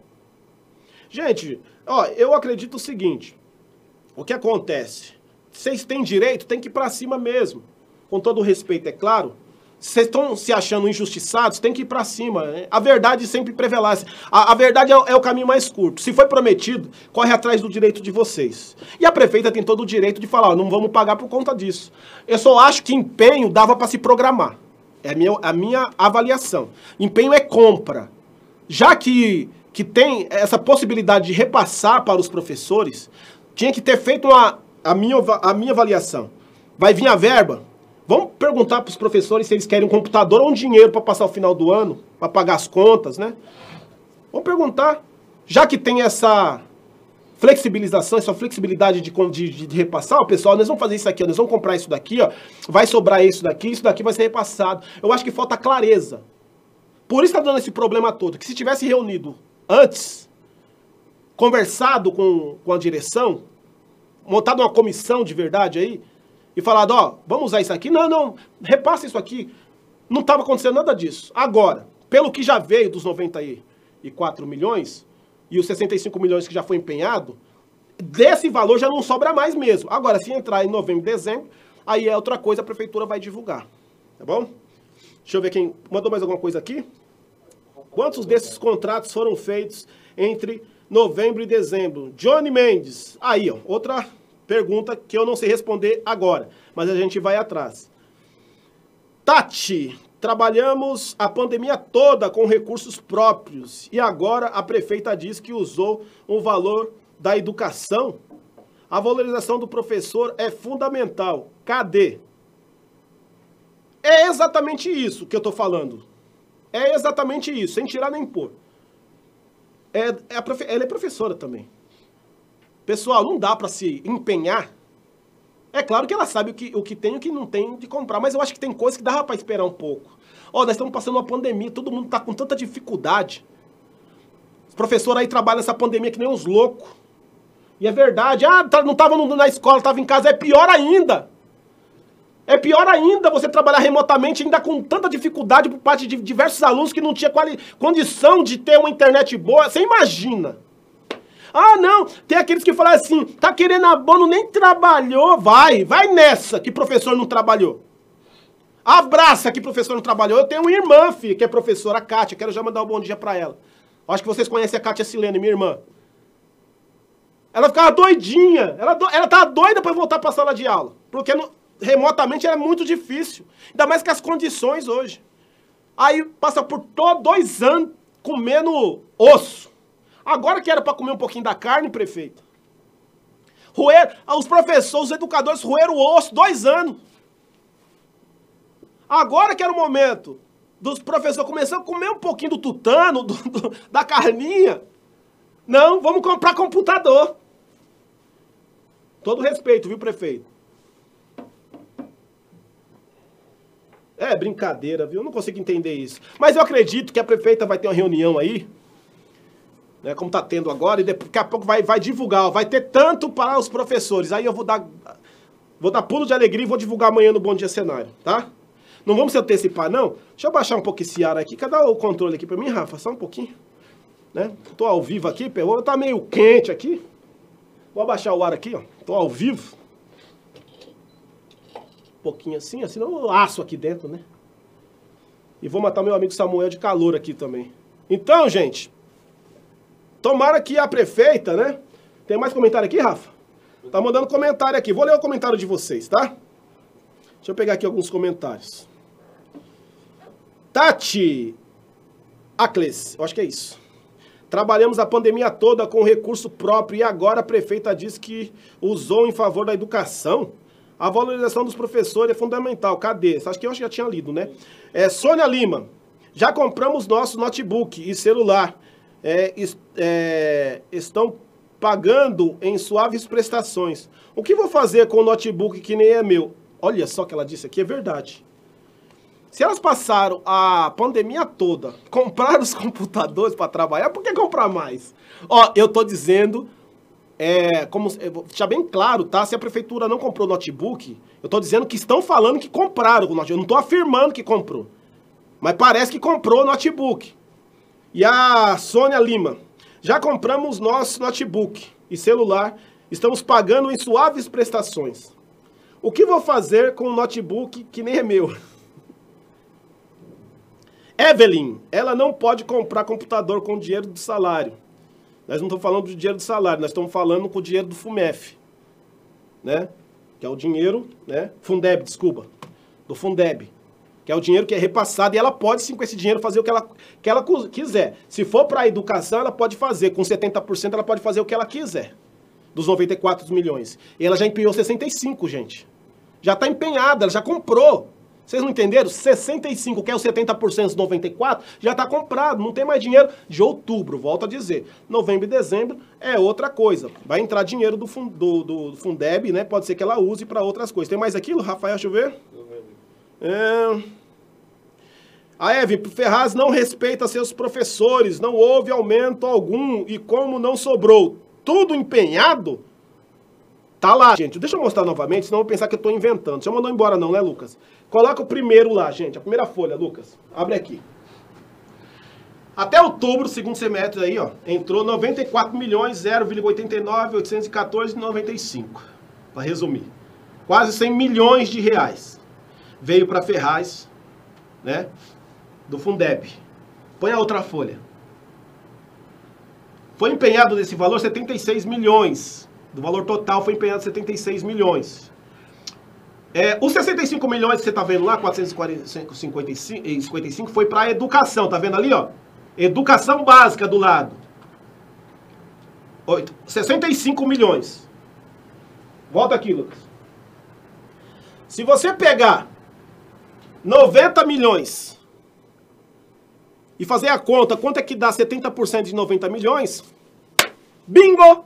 Gente, ó, eu acredito o seguinte. O que acontece? Vocês têm direito, tem que ir para cima mesmo. Com todo o respeito, é claro. Vocês estão se achando injustiçados, tem que ir pra cima. Né? A verdade sempre prevalece. A verdade é o caminho mais curto. Se foi prometido, corre atrás do direito de vocês. E a prefeita tem todo o direito de falar, ó, não vamos pagar por conta disso. Eu só acho que empenho dava para se programar. É a minha avaliação. Empenho é compra. Já que tem essa possibilidade de repassar para os professores, tinha que ter feito a minha avaliação. Vai vir a verba? Vamos perguntar para os professores se eles querem um computador ou um dinheiro para passar o final do ano, para pagar as contas, né? Vamos perguntar. Já que tem essa flexibilização, essa flexibilidade de repassar, ó, pessoal, nós vamos fazer isso aqui, ó, nós vamos comprar isso daqui, ó, vai sobrar isso daqui vai ser repassado. Eu acho que falta clareza. Por isso está dando esse problema todo, que se tivesse reunido antes, conversado com a direção, montado uma comissão de verdade aí, e falado, ó, vamos usar isso aqui. Não, repassa isso aqui. Não estava acontecendo nada disso. Agora, pelo que já veio dos 94 milhões e os 65 milhões que já foi empenhado, desse valor já não sobra mais mesmo. Agora, se entrar em novembro e dezembro, aí é outra coisa, a prefeitura vai divulgar. Tá bom? Deixa eu ver quem mandou mais alguma coisa aqui. Quantos desses contratos foram feitos entre novembro e dezembro? Johnny Mendes. Aí, ó, outra pergunta que eu não sei responder agora, mas a gente vai atrás. Tati, trabalhamos a pandemia toda com recursos próprios e agora a prefeita diz que usou o valor da educação. A valorização do professor é fundamental. Cadê? É exatamente isso que eu tô falando. É exatamente isso, sem tirar nem pôr. Ela é professora também. Pessoal, não dá para se empenhar. É claro que ela sabe o que tem e o que não tem de comprar, mas eu acho que tem coisas que dava para esperar um pouco. Ó, nós estamos passando uma pandemia, todo mundo tá com tanta dificuldade. Os professores aí trabalham nessa pandemia que nem uns loucos. E é verdade, não estava na escola, estava em casa, é pior ainda. É pior ainda você trabalhar remotamente, ainda com tanta dificuldade por parte de diversos alunos que não tinha condição de ter uma internet boa. Você imagina. Ah, não, tem aqueles que falam assim, tá querendo abono, nem trabalhou. Vai nessa que professor não trabalhou. Abraça que professor não trabalhou. Eu tenho uma irmã, filha, que é professora, a Kátia, quero já mandar um bom dia pra ela. Acho que vocês conhecem a Kátia Silene, minha irmã. Ela ficava doidinha, ela tava doida pra voltar pra sala de aula, porque remotamente é muito difícil, ainda mais que as condições hoje. Aí passa por 2 anos comendo osso. Agora que era para comer um pouquinho da carne, prefeito. Os professores, os educadores roeram o osso 2 anos. Agora que era o momento dos professores começando a comer um pouquinho do tutano, da carninha. Não, vamos comprar computador. Todo respeito, viu, prefeito? É brincadeira, viu? Eu não consigo entender isso. Mas eu acredito que a prefeita vai ter uma reunião aí, né, como está tendo agora, e daqui a pouco vai divulgar, vai ter tanto para os professores. Aí eu vou dar pulo de alegria e vou divulgar amanhã no Bom Dia Cenário, tá? Não vamos se antecipar, não? Deixa eu baixar um pouco esse ar aqui. Cadê o controle aqui para mim, Rafa? Só um pouquinho. Né? Tô ao vivo aqui, tá meio quente aqui. Vou abaixar o ar aqui, ó. Tô ao vivo. Um pouquinho assim, senão eu aço aqui dentro, né? E vou matar meu amigo Samuel de calor aqui também. Então, gente, tomara que a prefeita, né? Tem mais comentário aqui, Rafa? Tá mandando comentário aqui. Vou ler o comentário de vocês, tá? Deixa eu pegar aqui alguns comentários. Tati Acles, eu acho que é isso. Trabalhamos a pandemia toda com recurso próprio e agora a prefeita diz que usou em favor da educação. A valorização dos professores é fundamental. Cadê? Acho que eu já tinha lido, né? Sônia Lima. Já compramos nosso notebook e celular. Estão pagando em suaves prestações. O que vou fazer com o notebook que nem é meu? Olha só o que ela disse aqui, é verdade. Se elas passaram a pandemia toda, compraram os computadores para trabalhar, por que comprar mais? Ó, eu tô dizendo, vou deixar bem claro, tá? Se a prefeitura não comprou notebook, eu tô dizendo que estão falando que compraram o notebook. Eu não tô afirmando que comprou. Mas parece que comprou o notebook. E a Sônia Lima, já compramos nosso notebook e celular, estamos pagando em suaves prestações. O que vou fazer com o notebook que nem é meu? Evelyn, ela não pode comprar computador com dinheiro do salário. Nós não estamos falando do dinheiro do salário, nós estamos falando com o dinheiro do FUMEF, né? Que é o dinheiro, né? Fundeb, desculpa. Do Fundeb. Que é o dinheiro que é repassado e ela pode sim com esse dinheiro fazer o que ela quiser. Se for para a educação, ela pode fazer. Com 70% ela pode fazer o que ela quiser. Dos 94 milhões. E ela já empenhou 65, gente. Já está empenhada, ela já comprou. Vocês não entenderam? 65, que é os 70% dos 94, já está comprado. Não tem mais dinheiro de outubro, volto a dizer. Novembro e dezembro é outra coisa. Vai entrar dinheiro do Fundeb, né? Pode ser que ela use para outras coisas. Tem mais aquilo, Rafael? Deixa eu ver. A Eve, Ferraz não respeita seus professores, não houve aumento algum e como não sobrou tudo empenhado, tá lá, gente. Deixa eu mostrar novamente, senão eu vou pensar que eu tô inventando. Você não mandou embora não, né, Lucas? Coloca o primeiro lá, gente, a primeira folha, Lucas. Abre aqui. Até outubro, segundo semestre aí, ó, entrou 94 milhões, 0,89, 814,95. Para resumir. Quase 100 milhões de reais. Veio para Ferraz, né, do Fundeb. Põe a outra folha. Foi empenhado nesse valor 76 milhões. Do valor total foi empenhado 76 milhões. Os 65 milhões que você está vendo lá, 455, foi para a educação. Tá vendo ali, ó? Educação básica do lado. 65 milhões. Volta aqui, Lucas. Se você pegar 90 milhões e fazer a conta, quanto é que dá 70% de 90 milhões? Bingo!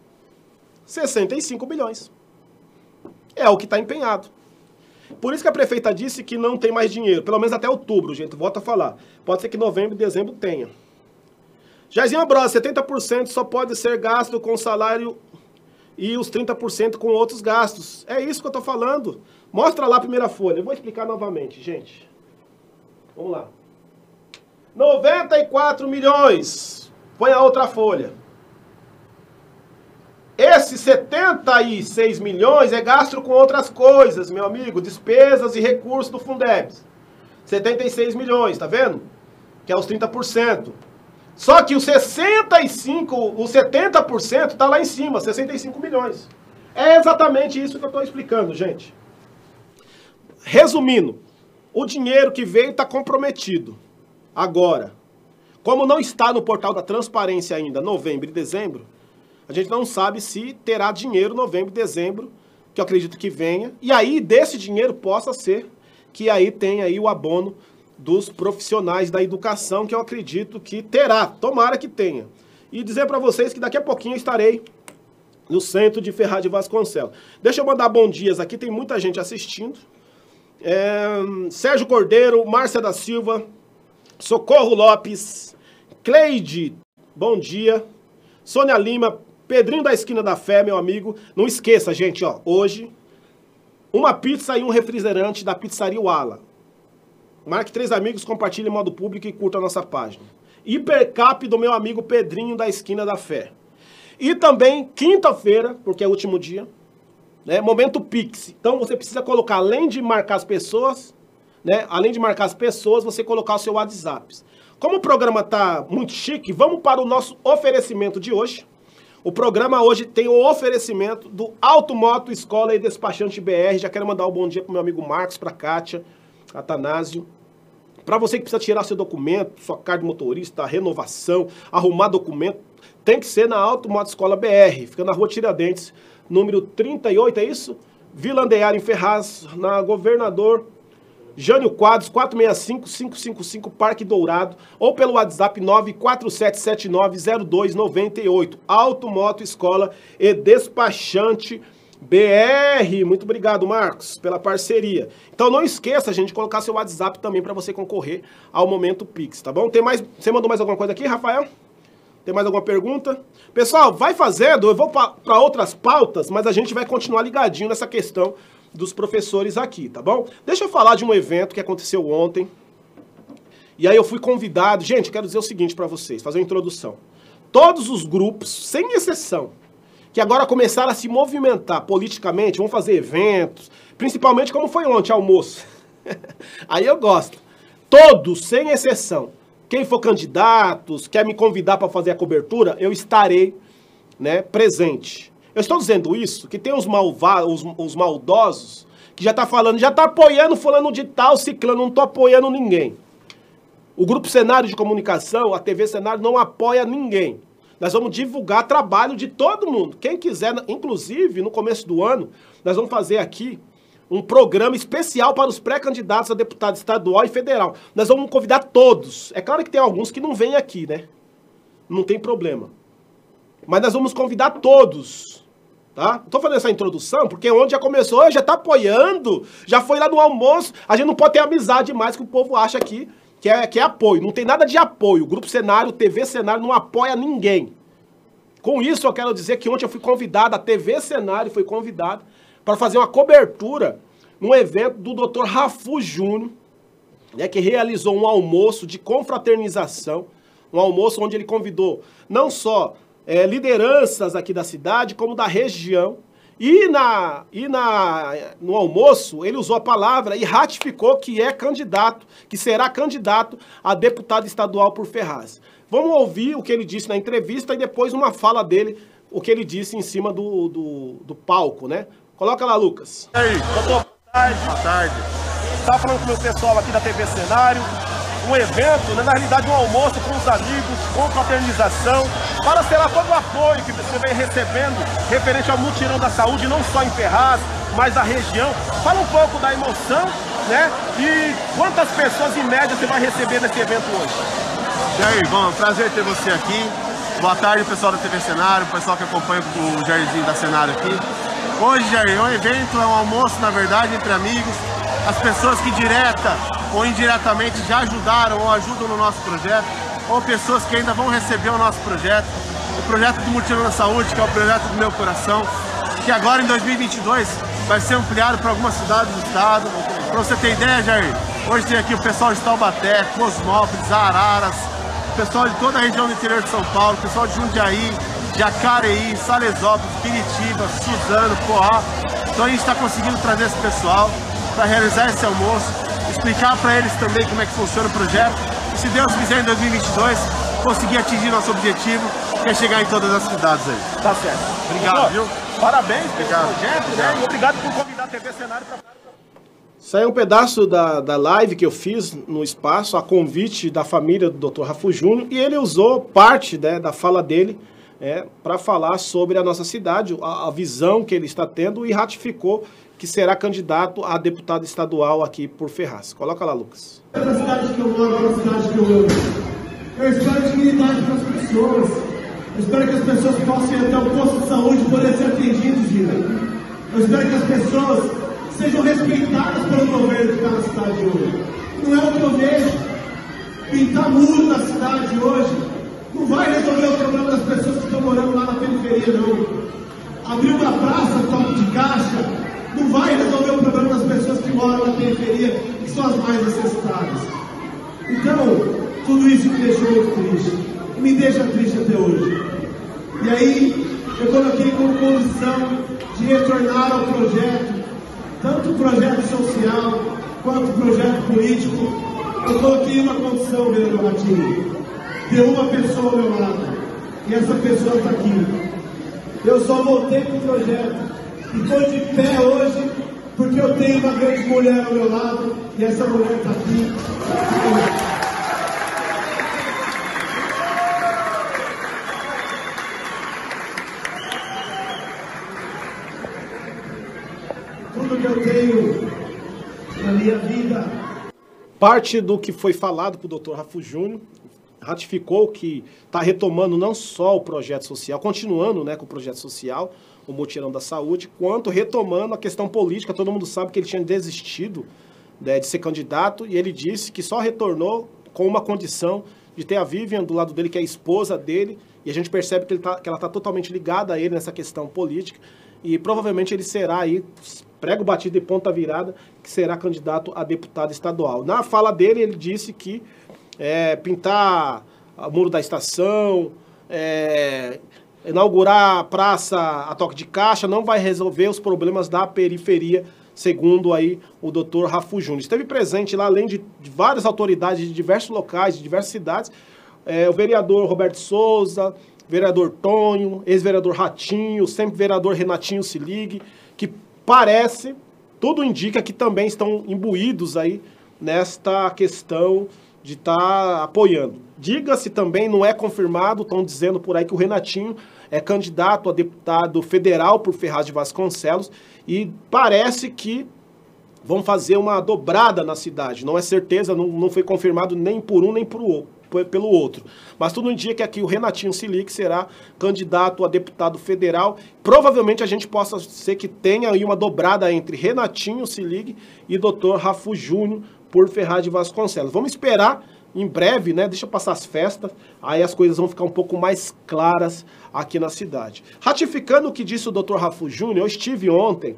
65 bilhões. É o que está empenhado. Por isso que a prefeita disse que não tem mais dinheiro, pelo menos até outubro, gente, volta a falar. Pode ser que novembro e dezembro tenha. Jairzinho Ambrosio, 70% só pode ser gasto com salário e os 30% com outros gastos. É isso que eu estou falando. Mostra lá a primeira folha. Eu vou explicar novamente, gente. Vamos lá. 94 milhões. Põe a outra folha. Esses 76 milhões é gasto com outras coisas, meu amigo. Despesas e recursos do Fundebs. 76 milhões, tá vendo? Que é os 30%. Só que os 70% tá lá em cima, 65 milhões. É exatamente isso que eu estou explicando, gente. Resumindo, o dinheiro que veio está comprometido. Agora, como não está no portal da transparência ainda, novembro e dezembro, a gente não sabe se terá dinheiro novembro e dezembro, que eu acredito que venha. E aí, desse dinheiro, possa ser que aí tenha aí o abono dos profissionais da educação, que eu acredito que terá. Tomara que tenha. E dizer para vocês que daqui a pouquinho eu estarei no centro de Ferraz de Vasconcelos. Deixa eu mandar bom dias aqui, tem muita gente assistindo. Sérgio Cordeiro, Márcia da Silva, Socorro Lopes, Cleide, bom dia. Sônia Lima, Pedrinho da Esquina da Fé, meu amigo. Não esqueça, gente, ó, hoje, uma pizza e um refrigerante da Pizzaria Wala. Marque 3 amigos, compartilhe em modo público e curta a nossa página. Hipercap do meu amigo Pedrinho da Esquina da Fé. E também, quinta-feira, porque é o último dia, né, Momento Pix. Então você precisa colocar, além de marcar as pessoas, né, você colocar o seu WhatsApp. Como o programa tá muito chique, vamos para o nosso oferecimento de hoje. O programa hoje tem o oferecimento do Automoto Escola e Despachante BR. Já quero mandar um bom dia pro meu amigo Marcos, pra Kátia, Atanásio. Para você que precisa tirar seu documento, sua carta de motorista, renovação, arrumar documento, tem que ser na Automoto Escola BR. Fica na Rua Tiradentes, número 38, é isso? Vila Andeara, em Ferraz, na Governador Jânio Quadros, 465-555, Parque Dourado, ou pelo WhatsApp 947790298. Automoto Escola e Despachante BR. Muito obrigado, Marcos, pela parceria. Então não esqueça, gente, de colocar seu WhatsApp também para você concorrer ao Momento Pix, tá bom? Tem mais? Você mandou mais alguma coisa aqui, Rafael? Tem mais alguma pergunta? Pessoal, vai fazendo, eu vou para outras pautas, mas a gente vai continuar ligadinho nessa questão dos professores aqui, tá bom? Deixa eu falar de um evento que aconteceu ontem. E aí eu fui convidado. Gente, quero dizer o seguinte para vocês, fazer uma introdução. Todos os grupos, sem exceção, que agora começaram a se movimentar politicamente, vão fazer eventos, principalmente como foi ontem, almoço. Aí eu gosto. Todos, sem exceção. Quem for candidatos, quer me convidar para fazer a cobertura, eu estarei, né, presente. Eu estou dizendo isso, que tem os maldosos, que já tá falando, já tá apoiando fulano de tal, ciclano, não tô apoiando ninguém. O Grupo Cenário de Comunicação, a TV Cenário, não apoia ninguém. Nós vamos divulgar trabalho de todo mundo. Quem quiser, inclusive, no começo do ano, nós vamos fazer aqui um programa especial para os pré-candidatos a deputado estadual e federal. Nós vamos convidar todos. É claro que tem alguns que não vêm aqui, né? Não tem problema. Mas nós vamos convidar todos, tá? Tô fazendo essa introdução porque onde já começou, já tá apoiando, já foi lá no almoço. A gente não pode ter amizade mais que o povo acha aqui que é apoio. Não tem nada de apoio. O Grupo Cenário, TV Cenário não apoia ninguém. Com isso eu quero dizer que ontem eu fui convidado, a TV Cenário foi convidada para fazer uma cobertura num evento do Dr. Rafu Júnior, né, que realizou um almoço de confraternização, um almoço onde ele convidou não só lideranças aqui da cidade, como da região. E no almoço, ele usou a palavra e ratificou que é candidato, que será candidato a deputado estadual por Ferraz. Vamos ouvir o que ele disse na entrevista e depois uma fala dele, o que ele disse em cima do palco, né? Coloca lá, Lucas. E aí, doutor, boa tarde. Boa tarde. Estava falando com o meu pessoal aqui da TV Cenário. Um evento, né, na realidade um almoço com os amigos, com fraternização, para ser lá todo o apoio que você vem recebendo referente ao mutirão da saúde, não só em Ferraz, mas da região. Fala um pouco da emoção, né, e quantas pessoas em média você vai receber nesse evento hoje. E aí, bom, prazer ter você aqui. Boa tarde, pessoal da TV Cenário, o pessoal que acompanha o Jairzinho da Cenário aqui. Hoje, Jair, é um evento, é um almoço, na verdade, entre amigos. As pessoas que direta ou indiretamente já ajudaram ou ajudam no nosso projeto, ou pessoas que ainda vão receber o nosso projeto. O projeto do Mutirão da Saúde, que é o projeto do meu coração, que agora em 2022 vai ser ampliado para algumas cidades do estado. Para você ter ideia, Jair, hoje tem aqui o pessoal de Taubaté, Cosmópolis, Araras, o pessoal de toda a região do interior de São Paulo, o pessoal de Jundiaí, Jacareí, Salesópolis, Piritiba, Suzano, Poá. Então a gente está conseguindo trazer esse pessoal para realizar esse almoço, explicar para eles também como é que funciona o projeto e, se Deus quiser, em 2022 conseguir atingir nosso objetivo, que é chegar em todas as cidades aí. Tá certo. Obrigado, viu? Parabéns pelo projeto, né? E obrigado por convidar a TV Cenário para... Isso aí é um pedaço da live que eu fiz no espaço, a convite da família do Dr. Rafu Júnior, e ele usou parte, né, da fala dele para falar sobre a nossa cidade, a visão que ele está tendo, e ratificou que será candidato a deputado estadual aqui por Ferraz. Coloca lá, Lucas. A cidade que eu moro é uma cidade que eu amo. Eu espero dignidade para as pessoas. Eu espero que as pessoas possam ir até o posto de saúde e poder ser atendidos, Gina. Eu espero que as pessoas sejam respeitadas pelo governo que está na cidade hoje. Não é o que eu vejo. Pintar muro na cidade hoje não vai resolver o problema das pessoas que estão morando lá na periferia, não. Abrir uma praça toque de caixa não vai resolver o problema das pessoas que moram na periferia, que são as mais necessitadas. Então, tudo isso me deixou muito triste. E me deixa triste até hoje. E aí, eu coloquei como condição de retornar ao projeto, tanto o projeto social quanto o projeto político. Eu coloquei uma condição, vereador Ratinho, ter uma pessoa ao meu lado. E essa pessoa está aqui. Eu só voltei para o projeto e estou de pé hoje porque eu tenho uma grande mulher ao meu lado e essa mulher está aqui. Tudo que eu tenho na minha vida. Parte do que foi falado para o Dr. Rafu Júnior, ratificou que está retomando não só o projeto social, continuando, né, com o projeto social, o Mutirão da Saúde, quanto retomando a questão política. Todo mundo sabe que ele tinha desistido, né, de ser candidato, e ele disse que só retornou com uma condição de ter a Vivian do lado dele, que é a esposa dele, e a gente percebe que ela está totalmente ligada a ele nessa questão política, e provavelmente ele será aí, prego batido e ponta virada, que será candidato a deputado estadual. Na fala dele, ele disse que pintar o muro da estação, inaugurar a praça a toque de caixa não vai resolver os problemas da periferia, segundo aí o Dr. Rafu Júnior. Esteve presente lá, além de várias autoridades de diversos locais, de diversas cidades, o vereador Roberto Souza, vereador Tonho, ex-vereador Ratinho, sempre vereador Renatinho Se Ligue, que parece, tudo indica que também estão imbuídos aí nesta questão de estar apoiando. Diga-se também, não é confirmado, estão dizendo por aí que o Renatinho é candidato a deputado federal por Ferraz de Vasconcelos, e parece que vão fazer uma dobrada na cidade. Não é certeza, não foi confirmado nem por um nem pelo outro. Mas tudo indica que aqui o Renatinho Se Ligue será candidato a deputado federal. Provavelmente a gente possa ser que tenha aí uma dobrada entre Renatinho Se Ligue e Dr. Rafu Júnior por Ferraz de Vasconcelos. Vamos esperar em breve, né? Deixa passar as festas, aí as coisas vão ficar um pouco mais claras aqui na cidade. Ratificando o que disse o Dr. Rafu Júnior, eu estive ontem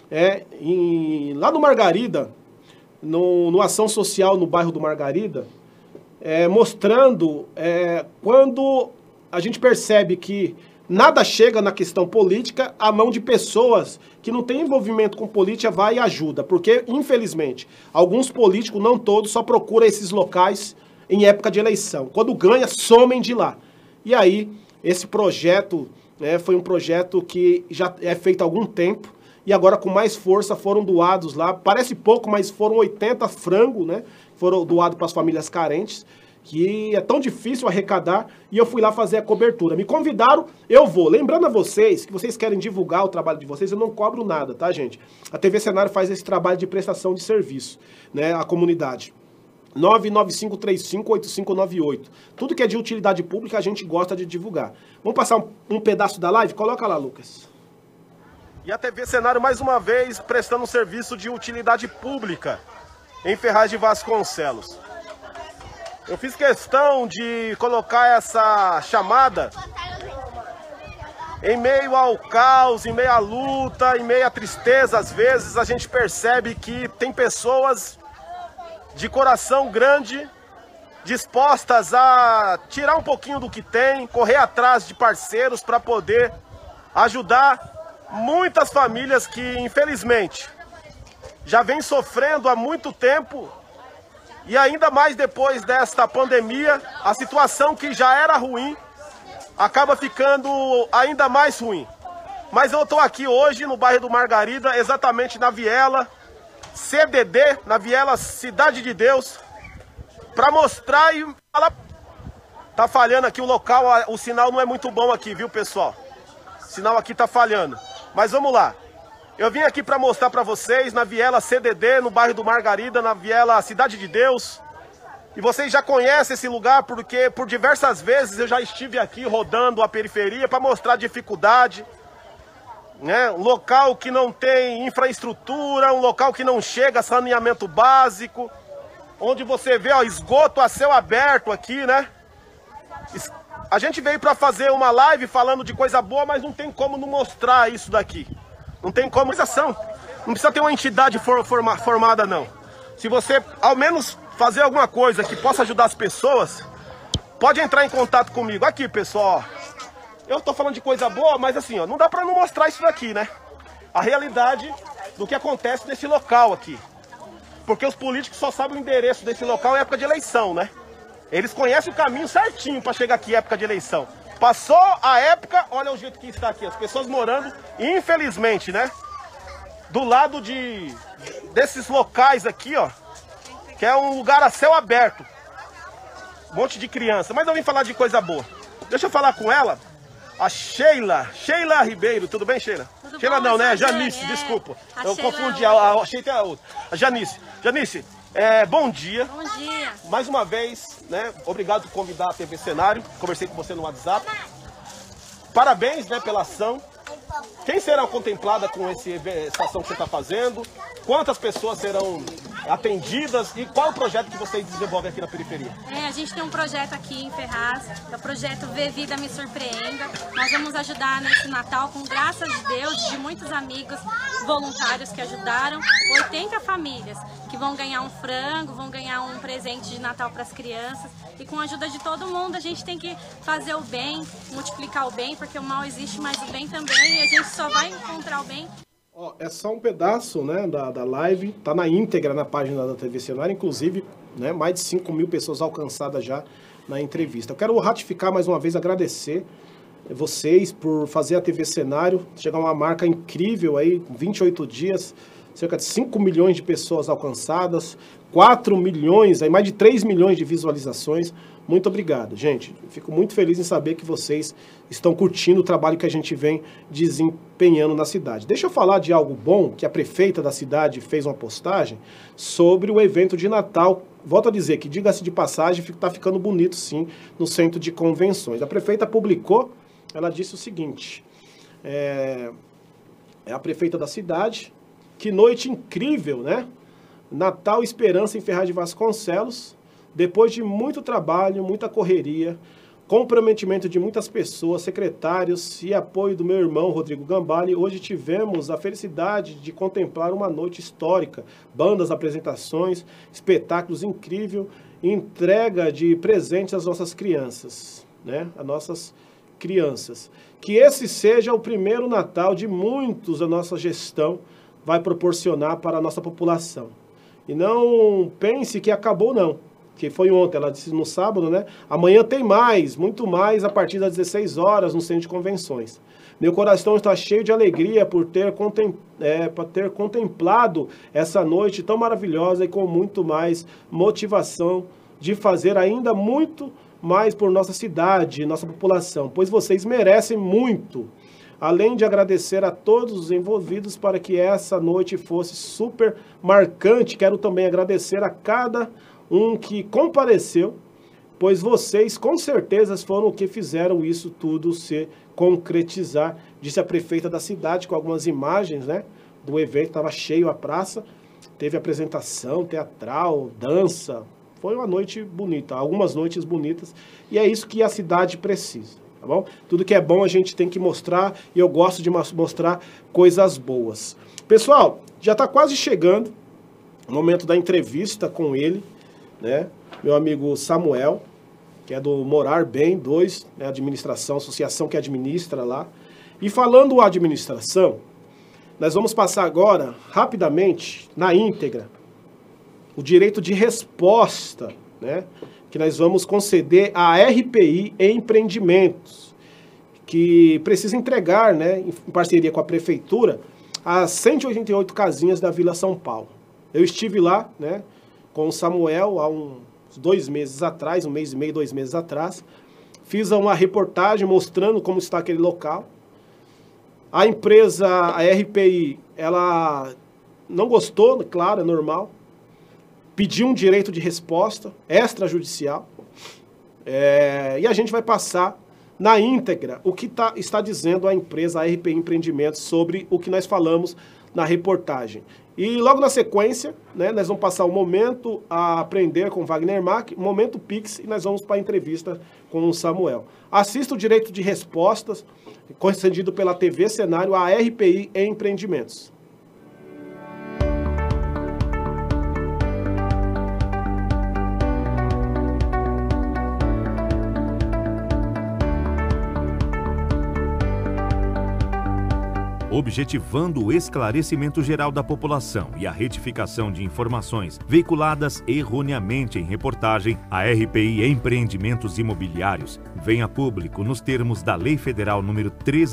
lá no Margarida, no Ação Social no bairro do Margarida, mostrando quando a gente percebe que nada chega na questão política, a mão de pessoas que não têm envolvimento com política vai e ajuda. Porque, infelizmente, alguns políticos, não todos, só procuram esses locais em época de eleição. Quando ganha, somem de lá. E aí, esse projeto foi um projeto que já é feito há algum tempo, e agora com mais força foram doados lá. Parece pouco, mas foram 80 frangos, né? Foram doados para as famílias carentes, que é tão difícil arrecadar, e eu fui lá fazer a cobertura. Me convidaram, eu vou. Lembrando a vocês, que vocês querem divulgar o trabalho de vocês, eu não cobro nada, tá, gente? A TV Cenário faz esse trabalho de prestação de serviço, né, à comunidade. 995358598. Tudo que é de utilidade pública a gente gosta de divulgar. Vamos passar um pedaço da live? Coloca lá, Lucas. E a TV Cenário, mais uma vez, prestando um serviço de utilidade pública em Ferraz de Vasconcelos. Eu fiz questão de colocar essa chamada Em meio ao caos, em meio à luta, em meio à tristeza, às vezes a gente percebe que tem pessoas de coração grande, dispostas a tirar um pouquinho do que tem, correr atrás de parceiros para poder ajudar muitas famílias que, infelizmente, já vêm sofrendo há muito tempo e ainda mais depois desta pandemia, a situação que já era ruim acaba ficando ainda mais ruim. Mas eu estou aqui hoje no bairro do Margarida, exatamente na viela CDD, na viela Cidade de Deus, para mostrar e falar. Tá falhando aqui o local, o sinal não é muito bom aqui, viu, pessoal? O sinal aqui tá falhando. Mas vamos lá. Eu vim aqui para mostrar para vocês na viela CDD, no bairro do Margarida, na viela Cidade de Deus. E vocês já conhecem esse lugar porque por diversas vezes eu já estive aqui rodando a periferia para mostrar a dificuldade, né? Um local que não tem infraestrutura, um local que não chega a saneamento básico, onde você vê, ó, esgoto a céu aberto aqui, né? A gente veio para fazer uma live falando de coisa boa, mas não tem como não mostrar isso daqui. Não tem como. Não precisa ter uma entidade formada, não. Se você, ao menos, fazer alguma coisa que possa ajudar as pessoas, pode entrar em contato comigo. Aqui, pessoal, eu tô falando de coisa boa, mas assim, ó, não dá para não mostrar isso daqui, né? A realidade do que acontece nesse local aqui. Porque os políticos só sabem o endereço desse local em época de eleição, né? Eles conhecem o caminho certinho para chegar aqui em época de eleição. Passou a época, olha o jeito que está aqui. As pessoas morando, infelizmente, né? Do lado desses locais aqui, ó. Que é um lugar a céu aberto. Um monte de criança. Mas eu vim falar de coisa boa. Deixa eu falar com ela. A Sheila Ribeiro. Tudo bem, Sheila? Tudo Sheila bom, não, né? Janice, Janice, desculpa. Eu Sheila confundi. A Sheila é a outra. A Janice. Janice, bom dia. Bom dia. Mais uma vez, né? Obrigado por convidar a TV Cenário. Conversei com você no WhatsApp. Parabéns, né, pela ação. Quem será contemplada com essa ação que você está fazendo? Quantas pessoas serão atendidas e qual é o projeto que vocês desenvolvem aqui na periferia? A gente tem um projeto aqui em Ferraz, é o projeto Vê Vida Me Surpreenda. Nós vamos ajudar nesse Natal, com graças de Deus, de muitos amigos voluntários que ajudaram, 80 famílias que vão ganhar um frango, vão ganhar um presente de Natal para as crianças. E com a ajuda de todo mundo, a gente tem que fazer o bem, multiplicar o bem, porque o mal existe, mas o bem também, e a gente só vai encontrar o bem. Ó, é só um pedaço, né, da live, tá na íntegra na página da TV Cenário, inclusive, né, mais de 5.000 pessoas alcançadas já na entrevista. Eu quero ratificar mais uma vez, agradecer vocês por fazer a TV Cenário chegar a uma marca incrível aí, 28 dias, cerca de 5 milhões de pessoas alcançadas, 4 milhões, aí mais de 3 milhões de visualizações. Muito obrigado, gente. Fico muito feliz em saber que vocês estão curtindo o trabalho que a gente vem desempenhando na cidade. Deixa eu falar de algo bom, que a prefeita da cidade fez uma postagem sobre o evento de Natal. Volto a dizer que, diga-se de passagem, está ficando bonito sim no centro de convenções. A prefeita publicou, ela disse o seguinte, é a prefeita da cidade, que noite incrível, né? Natal Esperança em Ferraz de Vasconcelos. Depois de muito trabalho, muita correria, comprometimento de muitas pessoas, secretários e apoio do meu irmão Rodrigo Gambale, hoje tivemos a felicidade de contemplar uma noite histórica, bandas, apresentações, espetáculos incríveis, entrega de presentes às nossas crianças, né? Às nossas crianças. Que esse seja o primeiro Natal de muitos a nossa gestão vai proporcionar para a nossa população. E não pense que acabou, não. Que foi ontem, ela disse no sábado, né? Amanhã tem mais, muito mais, a partir das 16 horas no centro de convenções. Meu coração está cheio de alegria por ter contemplado essa noite tão maravilhosa e com muito mais motivação de fazer ainda muito mais por nossa cidade, nossa população, pois vocês merecem muito. Além de agradecer a todos os envolvidos para que essa noite fosse super marcante, quero também agradecer a cada um que compareceu, pois vocês com certeza foram o que fizeram isso tudo se concretizar, disse a prefeita da cidade com algumas imagens, né, do evento. Estava cheio a praça, teve apresentação teatral, dança, foi uma noite bonita, algumas noites bonitas, e é isso que a cidade precisa. tá bom? Tudo que é bom a gente tem que mostrar, e eu gosto de mostrar coisas boas. Pessoal, já está quase chegando o momento da entrevista com ele, né? Meu amigo Samuel, que é do Morar Bem 2, né? Administração, associação que administra lá. E falando administração, nós vamos passar agora, rapidamente, na íntegra, o direito de resposta, né, que nós vamos conceder à RPI Empreendimentos, que precisa entregar, né, em parceria com a Prefeitura, as 188 casinhas da Vila São Paulo. Eu estive lá, né, com o Samuel há uns 2 meses atrás, 1 mês e meio, 2 meses atrás. Fiz uma reportagem mostrando como está aquele local. A empresa, a RPI, ela não gostou, claro, é normal. Pediu um direito de resposta extrajudicial. E a gente vai passar na íntegra o que está dizendo a empresa, a RPI Empreendimentos, sobre o que nós falamos na reportagem. E logo na sequência, né, nós vamos passar o Momento a Aprender com Wagner Mack, Momento Pix, e nós vamos para a entrevista com o Samuel. Assista o direito de respostas, concedido pela TV Cenário, a RPI Empreendimentos. Objetivando o esclarecimento geral da população e a retificação de informações veiculadas erroneamente em reportagem, a RPI Empreendimentos Imobiliários vem a público nos termos da Lei Federal nº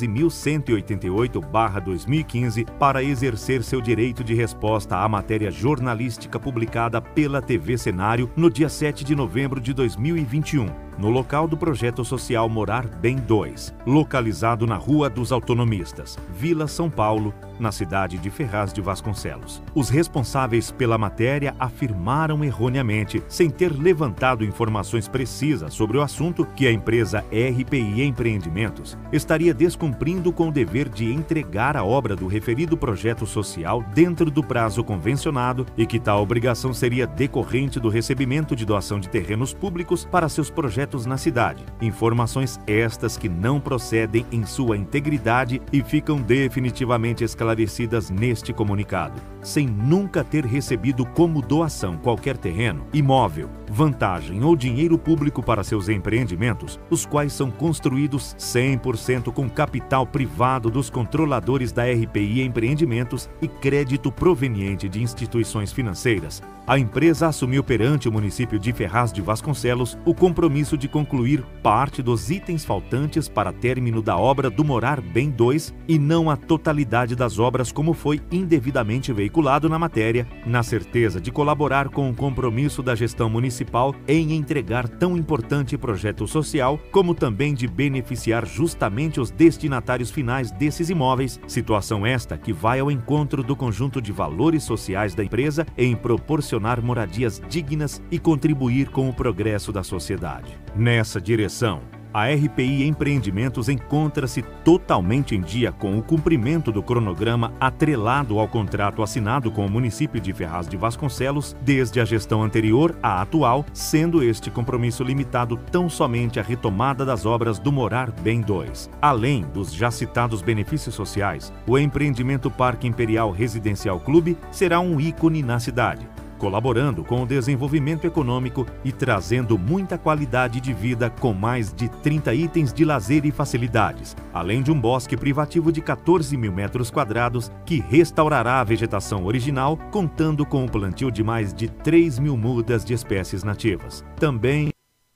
13.188/2015 para exercer seu direito de resposta à matéria jornalística publicada pela TV Cenário no dia 7 de novembro de 2021. No local do projeto social Morar Bem 2, localizado na Rua dos Autonomistas, Vila São Paulo, na cidade de Ferraz de Vasconcelos. Os responsáveis pela matéria afirmaram erroneamente, sem ter levantado informações precisas sobre o assunto, que a empresa RPI Empreendimentos estaria descumprindo com o dever de entregar a obra do referido projeto social dentro do prazo convencionado e que tal obrigação seria decorrente do recebimento de doação de terrenos públicos para seus projetos na cidade. Informações estas que não procedem em sua integridade e ficam definitivamente esclarecidas neste comunicado. Sem nunca ter recebido como doação qualquer terreno, imóvel, vantagem ou dinheiro público para seus empreendimentos, os quais são construídos 100% com capital privado dos controladores da RPI Empreendimentos e crédito proveniente de instituições financeiras, a empresa assumiu perante o município de Ferraz de Vasconcelos o compromisso de concluir parte dos itens faltantes para término da obra do Morar Bem 2 e não a totalidade das obras como foi indevidamente veiculado na matéria, na certeza de colaborar com o compromisso da gestão municipal em entregar tão importante projeto social, como também de beneficiar justamente os destinatários finais desses imóveis, situação esta que vai ao encontro do conjunto de valores sociais da empresa em proporcionar moradias dignas e contribuir com o progresso da sociedade. Nessa direção, a RPI Empreendimentos encontra-se totalmente em dia com o cumprimento do cronograma atrelado ao contrato assinado com o município de Ferraz de Vasconcelos desde a gestão anterior à atual, sendo este compromisso limitado tão somente à retomada das obras do Morar Bem 2. Além dos já citados benefícios sociais, o empreendimento Parque Imperial Residencial Clube será um ícone na cidade, colaborando com o desenvolvimento econômico e trazendo muita qualidade de vida com mais de 30 itens de lazer e facilidades, além de um bosque privativo de 14 mil metros quadrados que restaurará a vegetação original, contando com o plantio de mais de 3 mil mudas de espécies nativas. Também...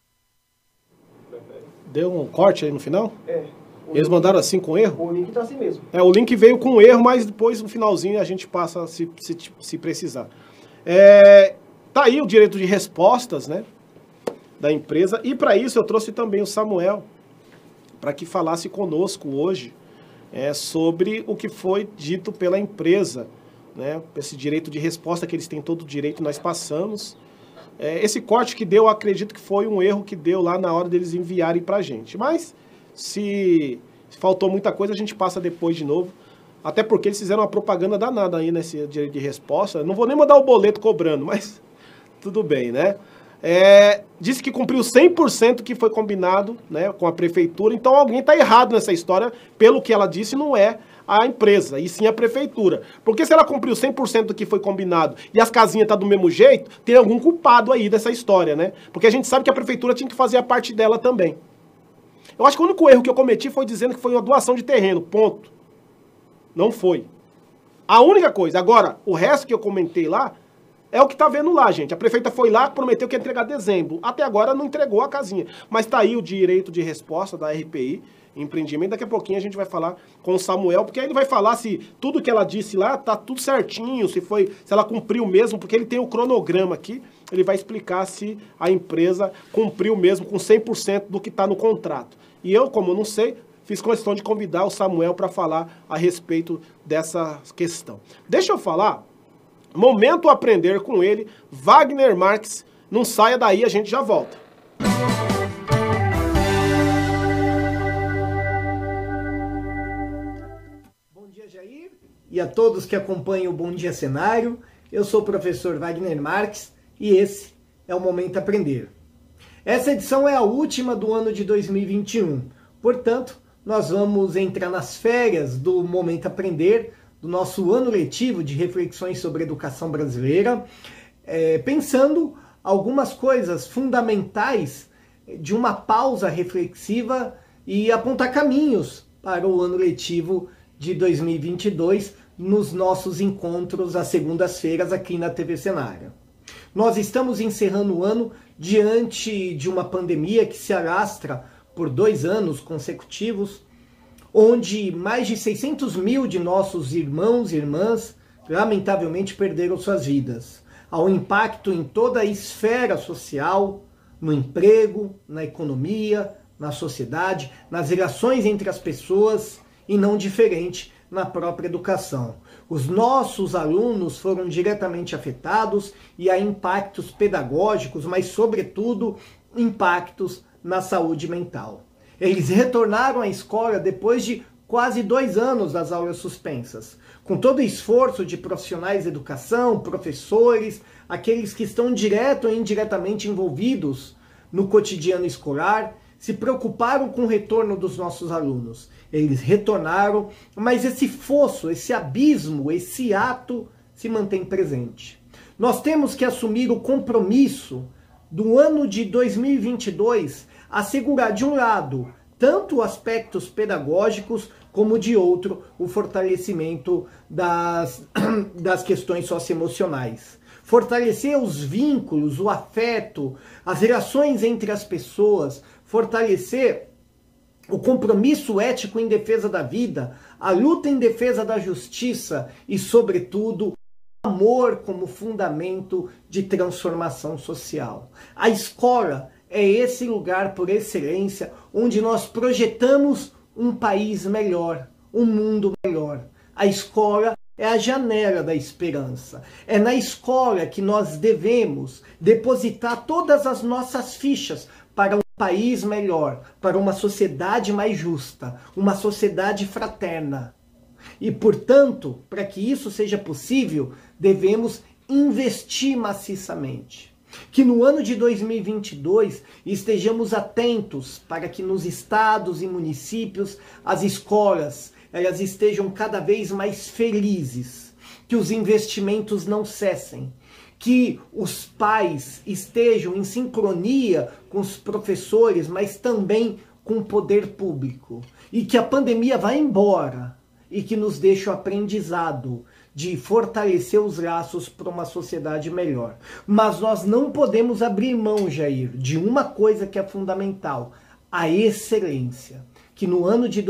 Deu um corte aí no final? Eles mandaram assim com erro? O link tá assim mesmo. O link veio com erro, mas depois no finalzinho a gente passa se precisar. Tá aí o direito de respostas, né, da empresa, e para isso eu trouxe também o Samuel para que falasse conosco hoje sobre o que foi dito pela empresa, né, esse direito de resposta que eles têm todo o direito, nós passamos. Esse corte que deu, eu acredito que foi um erro que deu lá na hora deles enviarem para a gente, mas se faltou muita coisa a gente passa depois de novo. Até porque eles fizeram uma propaganda danada aí nesse direito de resposta. Não vou nem mandar o boleto cobrando, mas tudo bem, né? Disse que cumpriu 100% que foi combinado, né, com a prefeitura, então alguém está errado nessa história, pelo que ela disse, não é a empresa, e sim a prefeitura. Porque se ela cumpriu 100% do que foi combinado e as casinhas estão do mesmo jeito, tem algum culpado aí dessa história, né? Porque a gente sabe que a prefeitura tinha que fazer a parte dela também. Eu acho que o único erro que eu cometi foi dizendo que foi uma doação de terreno, ponto. Não foi. A única coisa. Agora, o resto que eu comentei lá, é o que tá vendo lá, gente. A prefeita foi lá, prometeu que ia entregar dezembro. Até agora não entregou a casinha. Mas tá aí o direito de resposta da RPI, empreendimento. Daqui a pouquinho a gente vai falar com o Samuel, porque aí ele vai falar se tudo que ela disse lá tá tudo certinho, se ela cumpriu mesmo, porque ele tem o cronograma aqui. Ele vai explicar se a empresa cumpriu mesmo com 100% do que tá no contrato. E eu, como eu não sei, fiz questão de convidar o Samuel para falar a respeito dessa questão. Deixa eu falar. Momento aprender com ele, Wagner Marques. Não saia daí, a gente já volta. Bom dia, Jair, e a todos que acompanham o Bom Dia Cenário. Eu sou o professor Wagner Marques e esse é o Momento Aprender. Essa edição é a última do ano de 2021, portanto, nós vamos entrar nas férias do Momento Aprender, do nosso ano letivo de reflexões sobre a educação brasileira, pensando algumas coisas fundamentais de uma pausa reflexiva e apontar caminhos para o ano letivo de 2022 nos nossos encontros às segundas-feiras aqui na TV Cenário. Nós estamos encerrando o ano diante de uma pandemia que se alastra por 2 anos consecutivos, onde mais de 600 mil de nossos irmãos e irmãs lamentavelmente perderam suas vidas. Há um impacto em toda a esfera social, no emprego, na economia, na sociedade, nas relações entre as pessoas e não diferente na própria educação. Os nossos alunos foram diretamente afetados e há impactos pedagógicos, mas sobretudo impactos na saúde mental. Eles retornaram à escola depois de quase 2 anos das aulas suspensas, com todo o esforço de profissionais de educação, professores, aqueles que estão direto ou indiretamente envolvidos no cotidiano escolar, se preocuparam com o retorno dos nossos alunos. Eles retornaram, mas esse fosso, esse abismo, esse ato se mantém presente. Nós temos que assumir o compromisso do ano de 2022, assegurar de um lado tanto aspectos pedagógicos como de outro o fortalecimento das questões socioemocionais. Fortalecer os vínculos, o afeto, as relações entre as pessoas, fortalecer o compromisso ético em defesa da vida, a luta em defesa da justiça e, sobretudo, o amor como fundamento de transformação social. A escola é esse lugar por excelência onde nós projetamos um país melhor, um mundo melhor. A escola é a janela da esperança. É na escola que nós devemos depositar todas as nossas fichas para um país melhor, para uma sociedade mais justa, uma sociedade fraterna. E, portanto, para que isso seja possível, devemos investir maciçamente. Que no ano de 2022 estejamos atentos para que nos estados e municípios as escolas elas estejam cada vez mais felizes, que os investimentos não cessem, que os pais estejam em sincronia com os professores, mas também com o poder público, e que a pandemia vá embora e que nos deixe o aprendizado de fortalecer os laços para uma sociedade melhor. Mas nós não podemos abrir mão, Jair, de uma coisa que é fundamental, a excelência. Que no ano de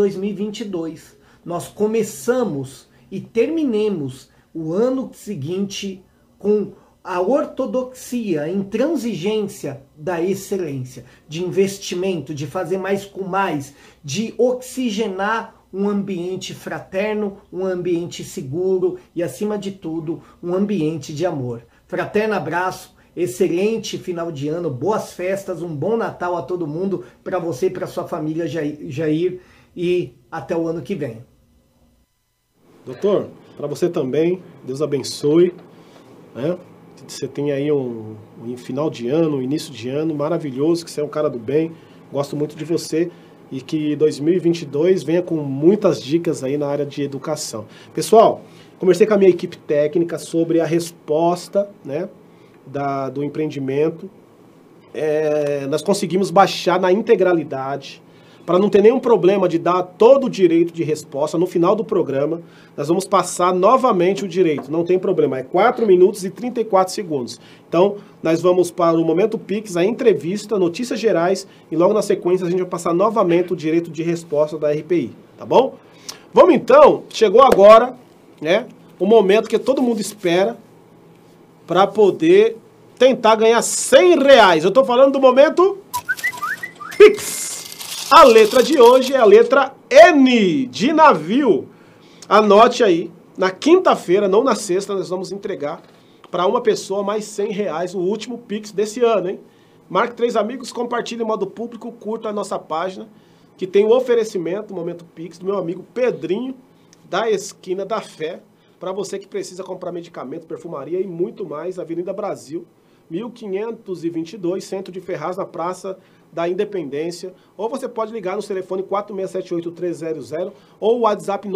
2022 nós começamos e terminemos o ano seguinte com a ortodoxia, a intransigência da excelência, de investimento, de fazer mais com mais, de oxigenar um ambiente fraterno, um ambiente seguro e, acima de tudo, um ambiente de amor. Fraterno abraço, excelente final de ano, boas festas, um bom Natal a todo mundo, para você e para sua família, Jair, e até o ano que vem. Doutor, para você também, Deus abençoe, né? você tenha aí um final de ano, um início de ano maravilhoso, que você é um cara do bem, gosto muito de você e que 2022 venha com muitas dicas aí na área de educação. Pessoal, conversei com a minha equipe técnica sobre a resposta, né, do empreendimento. Nós conseguimos baixar na integralidade, para não ter nenhum problema de dar todo o direito de resposta. No final do programa, nós vamos passar novamente o direito, não tem problema, é 4 minutos e 34 segundos. Então, nós vamos para o Momento Pix, a entrevista, notícias gerais, e logo na sequência a gente vai passar novamente o direito de resposta da RPI, tá bom? Vamos então, chegou agora, né, o momento que todo mundo espera para poder tentar ganhar R$100. Eu estou falando do Momento Pix. A letra de hoje é a letra N, de navio. Anote aí, na quinta-feira, não na sexta, nós vamos entregar para uma pessoa mais R$100, o último Pix desse ano, hein? Marque 3 amigos, compartilhe em modo público, curta a nossa página, que tem o oferecimento, o Momento Pix, do meu amigo Pedrinho, da Esquina da Fé, para você que precisa comprar medicamento, perfumaria e muito mais, Avenida Brasil, 1522, Centro de Ferraz, na Praça da Independência, ou você pode ligar no telefone 4678-300 ou o WhatsApp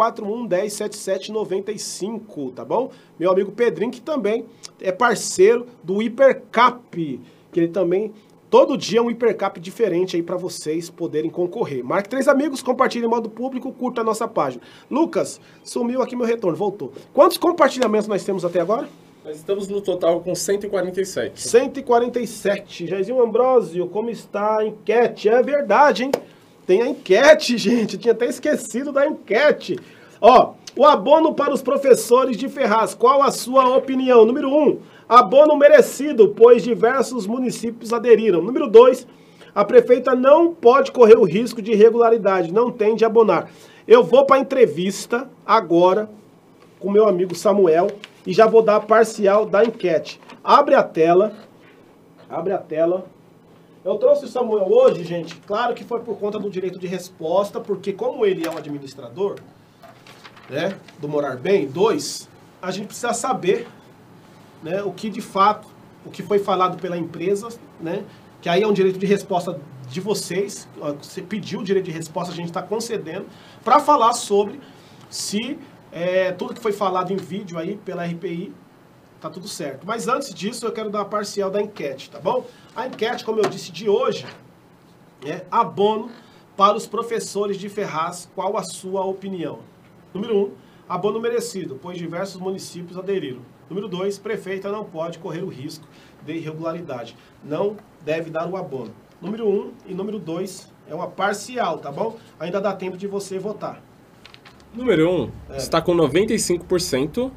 941-107795, tá bom? Meu amigo Pedrinho, que também é parceiro do Hipercap, que ele também, todo dia é um Hipercap diferente aí para vocês poderem concorrer. Marque 3 amigos, compartilhe em modo público, curta a nossa página. Lucas, sumiu aqui meu retorno, voltou. Quantos compartilhamentos nós temos até agora? Nós estamos no total com 147. 147. Jairzinho Ambrósio, como está a enquete? É verdade, hein? Tem a enquete, gente. Tinha até esquecido da enquete. Ó, o abono para os professores de Ferraz. Qual a sua opinião? Número 1, abono merecido, pois diversos municípios aderiram. Número 2, a prefeita não pode correr o risco de irregularidade, não tem de abonar. Eu vou para a entrevista agora com meu amigo Samuel e já vou dar a parcial da enquete. Abre a tela. Abre a tela. Eu trouxe o Samuel hoje, gente, claro que foi por conta do direito de resposta, porque como ele é um administrador, né, do Morar Bem 2, a gente precisa saber, né, o que de fato, o que foi falado pela empresa, né, que aí é um direito de resposta de vocês, você pediu o direito de resposta, a gente está concedendo, para falar sobre se tudo que foi falado em vídeo aí pela RPI tá tudo certo. Mas antes disso, eu quero dar uma parcial da enquete, tá bom? A enquete, como eu disse, de hoje é abono para os professores de Ferraz. Qual a sua opinião? Número 1, abono merecido, pois diversos municípios aderiram. Número 2, prefeita não pode correr o risco de irregularidade. Não deve dar o abono. Número 1 e número 2 é uma parcial, tá bom? Ainda dá tempo de você votar. Número 1 está com 95%,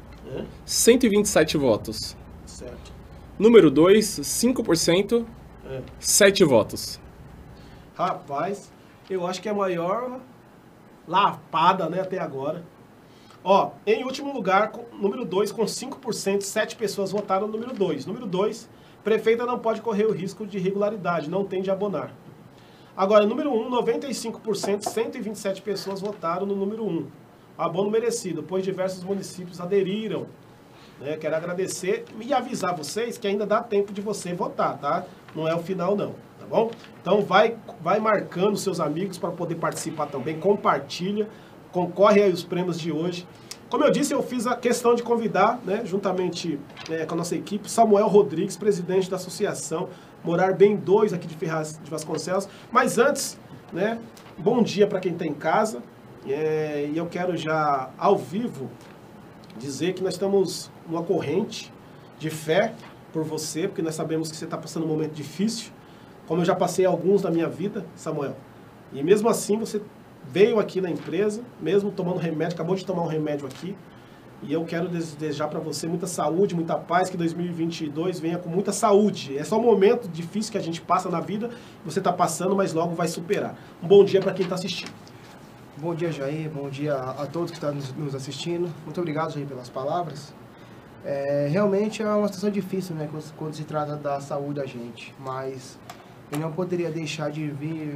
127 votos. Certo. Número 2, 5%, 7 votos. Rapaz, eu acho que é a maior lapada, né, até agora. Ó, em último lugar, número 2, com 5%, 7 pessoas votaram no número 2. Número 2, prefeita não pode correr o risco de irregularidade, não tem de abonar. Agora, número 1, 95%, 127 pessoas votaram no número 1. Abono merecido, pois diversos municípios aderiram. Né? Quero agradecer e avisar vocês que ainda dá tempo de você votar, tá? Não é o final não, tá bom? Então vai marcando seus amigos para poder participar também, compartilha, concorre aí os prêmios de hoje. Como eu disse, eu fiz a questão de convidar, né, juntamente com a nossa equipe, Samuel Rodrigues, presidente da Associação Morar Bem 2 aqui de Ferraz de Vasconcelos. Mas antes, né, bom dia para quem está em casa. E eu quero já, ao vivo, dizer que nós estamos numa corrente de fé por você, porque nós sabemos que você está passando um momento difícil, como eu já passei alguns na minha vida, Samuel. E mesmo assim você veio aqui na empresa, mesmo tomando remédio, acabou de tomar um remédio aqui, e eu quero desejar para você muita saúde, muita paz, que 2022 venha com muita saúde. É só um momento difícil que a gente passa na vida, você está passando, mas logo vai superar. Um bom dia para quem está assistindo. Bom dia, Jair. Bom dia a todos que estão nos assistindo. Muito obrigado, Jair, pelas palavras. Realmente é uma situação difícil, né, quando se trata da saúde da gente, mas eu não poderia deixar de vir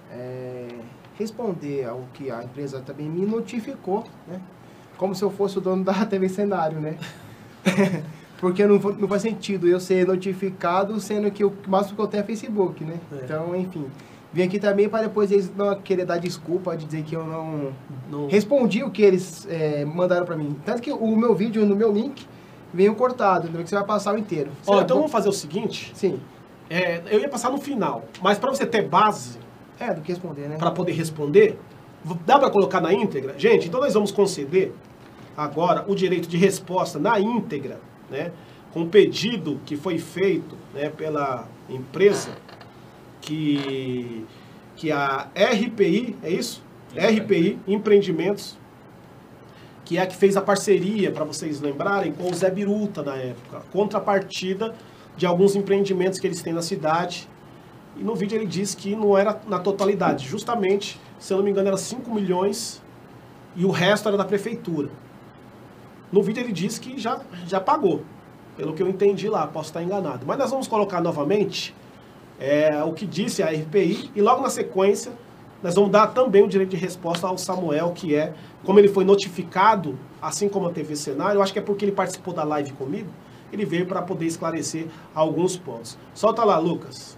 responder ao que a empresa também me notificou, né, como se eu fosse o dono da TV Cenário, né. Porque não faz sentido eu ser notificado, sendo que o máximo que eu tenho é Facebook, né? Então, enfim. Vim aqui também para depois eles não querer dar desculpa de dizer que eu não respondi o que eles mandaram para mim. Tanto que o meu vídeo no meu link veio cortado, que você vai passar o inteiro. Então vamos fazer o seguinte. Sim. Eu ia passar no final, mas para você ter base... do que responder, né? Para poder responder, dá para colocar na íntegra? Gente, então nós vamos conceder agora o direito de resposta na íntegra, né? Com o pedido que foi feito, né, pela empresa que a RPI, é isso? RPI Empreendimentos, que é a que fez a parceria, para vocês lembrarem, com o Zé Biruta na época, contrapartida de alguns empreendimentos que eles têm na cidade. E no vídeo ele disse que não era na totalidade, justamente, se eu não me engano, era 5 milhões e o resto era da prefeitura. No vídeo ele disse que já pagou, pelo que eu entendi lá, posso estar enganado. Mas nós vamos colocar novamente o que disse a RPI e logo na sequência nós vamos dar também o direito de resposta ao Samuel, que como ele foi notificado, assim como a TV Cenário, eu acho que é porque ele participou da live comigo, ele veio para poder esclarecer alguns pontos. Solta lá, Lucas.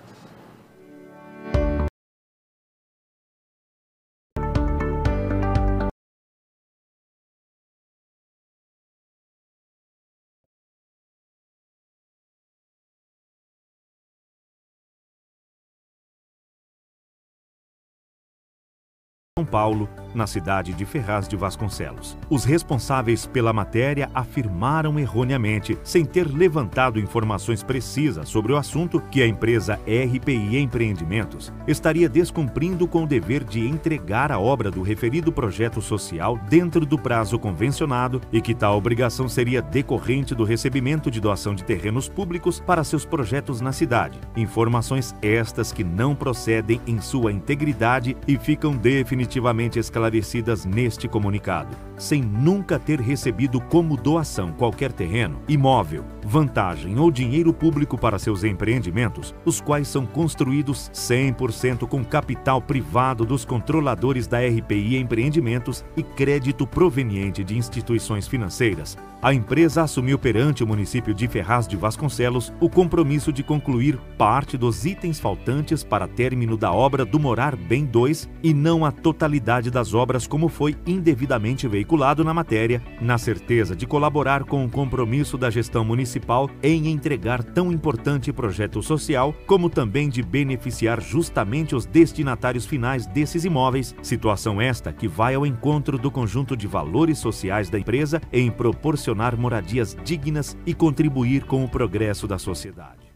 São Paulo, na cidade de Ferraz de Vasconcelos. Os responsáveis pela matéria afirmaram erroneamente, sem ter levantado informações precisas sobre o assunto, que a empresa RPI Empreendimentos estaria descumprindo com o dever de entregar a obra do referido projeto social dentro do prazo convencionado e que tal obrigação seria decorrente do recebimento de doação de terrenos públicos para seus projetos na cidade. Informações estas que não procedem em sua integridade e ficam definitivamente esclarecidas neste comunicado, sem nunca ter recebido como doação qualquer terreno, imóvel, vantagem ou dinheiro público para seus empreendimentos, os quais são construídos 100% com capital privado dos controladores da RPI Empreendimentos e crédito proveniente de instituições financeiras. A empresa assumiu perante o município de Ferraz de Vasconcelos o compromisso de concluir parte dos itens faltantes para término da obra do Morar Bem 2 e não a totalidade das obras como foi indevidamente veiculado na matéria, na certeza de colaborar com o compromisso da gestão municipal em entregar tão importante projeto social, como também de beneficiar justamente os destinatários finais desses imóveis, situação esta que vai ao encontro do conjunto de valores sociais da empresa em proporcionar moradias dignas e contribuir com o progresso da sociedade.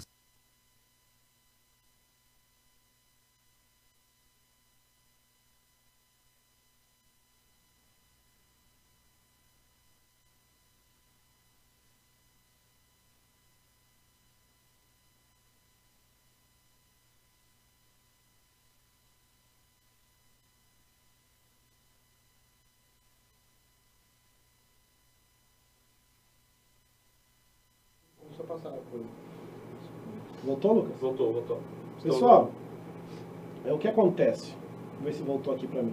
Voltou, Lucas? Voltou. Pessoal, o que acontece? Vou ver se voltou aqui pra mim.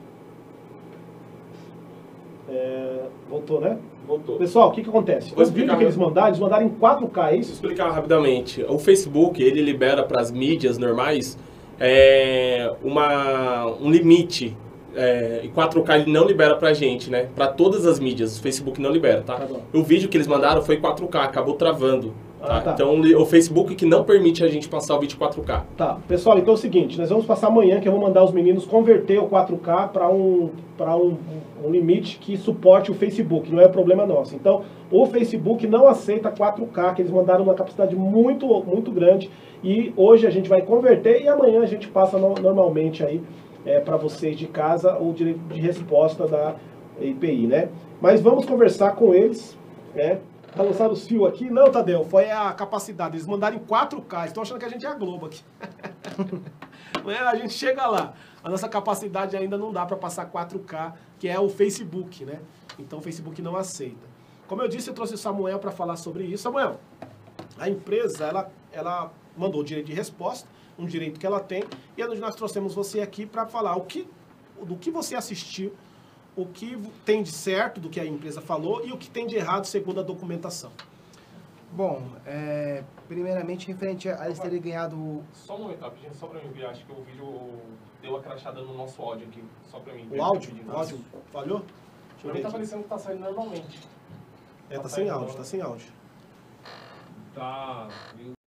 Voltou, né? Voltou. Pessoal, o que acontece? O vídeo que eles mandaram em 4K, é isso? Vou explicar rapidamente. O Facebook, ele libera para as mídias normais um limite. E 4K ele não libera pra gente, né? Pra todas as mídias, o Facebook não libera, tá? O vídeo que eles mandaram foi 4K, acabou travando. Tá? Então o Facebook que não permite a gente passar o vídeo 4K. Tá, pessoal, então é o seguinte, nós vamos passar amanhã que eu vou mandar os meninos converter o 4K para um limite que suporte o Facebook, não é problema nosso. Então, o Facebook não aceita 4K, que eles mandaram uma capacidade muito, muito grande, e hoje a gente vai converter e amanhã a gente passa normalmente aí para vocês de casa o direito de resposta da IPI, né? Mas vamos conversar com eles, né? Balançaram os fios aqui. Não, Tadeu, foi a capacidade. Eles mandaram em 4K. Estão achando que a gente é a Globo aqui. A gente chega lá. A nossa capacidade ainda não dá para passar 4K, que é o Facebook, né? Então o Facebook não aceita. Como eu disse, eu trouxe o Samuel para falar sobre isso. Samuel, a empresa, ela mandou o direito de resposta, um direito que ela tem, e nós trouxemos você aqui para falar do que você assistiu, o que tem de certo do que a empresa falou e o que tem de errado segundo a documentação. Bom, primeiramente, referente a eles terem ganhado... Só um momento, rapidinho, só pra mim ver. Acho que o vídeo deu uma crachada no nosso áudio aqui. Só pra mim. O áudio? O áudio falhou? Pra mim tá parecendo que tá saindo normalmente. Tá sem áudio, tá sem áudio. Tá...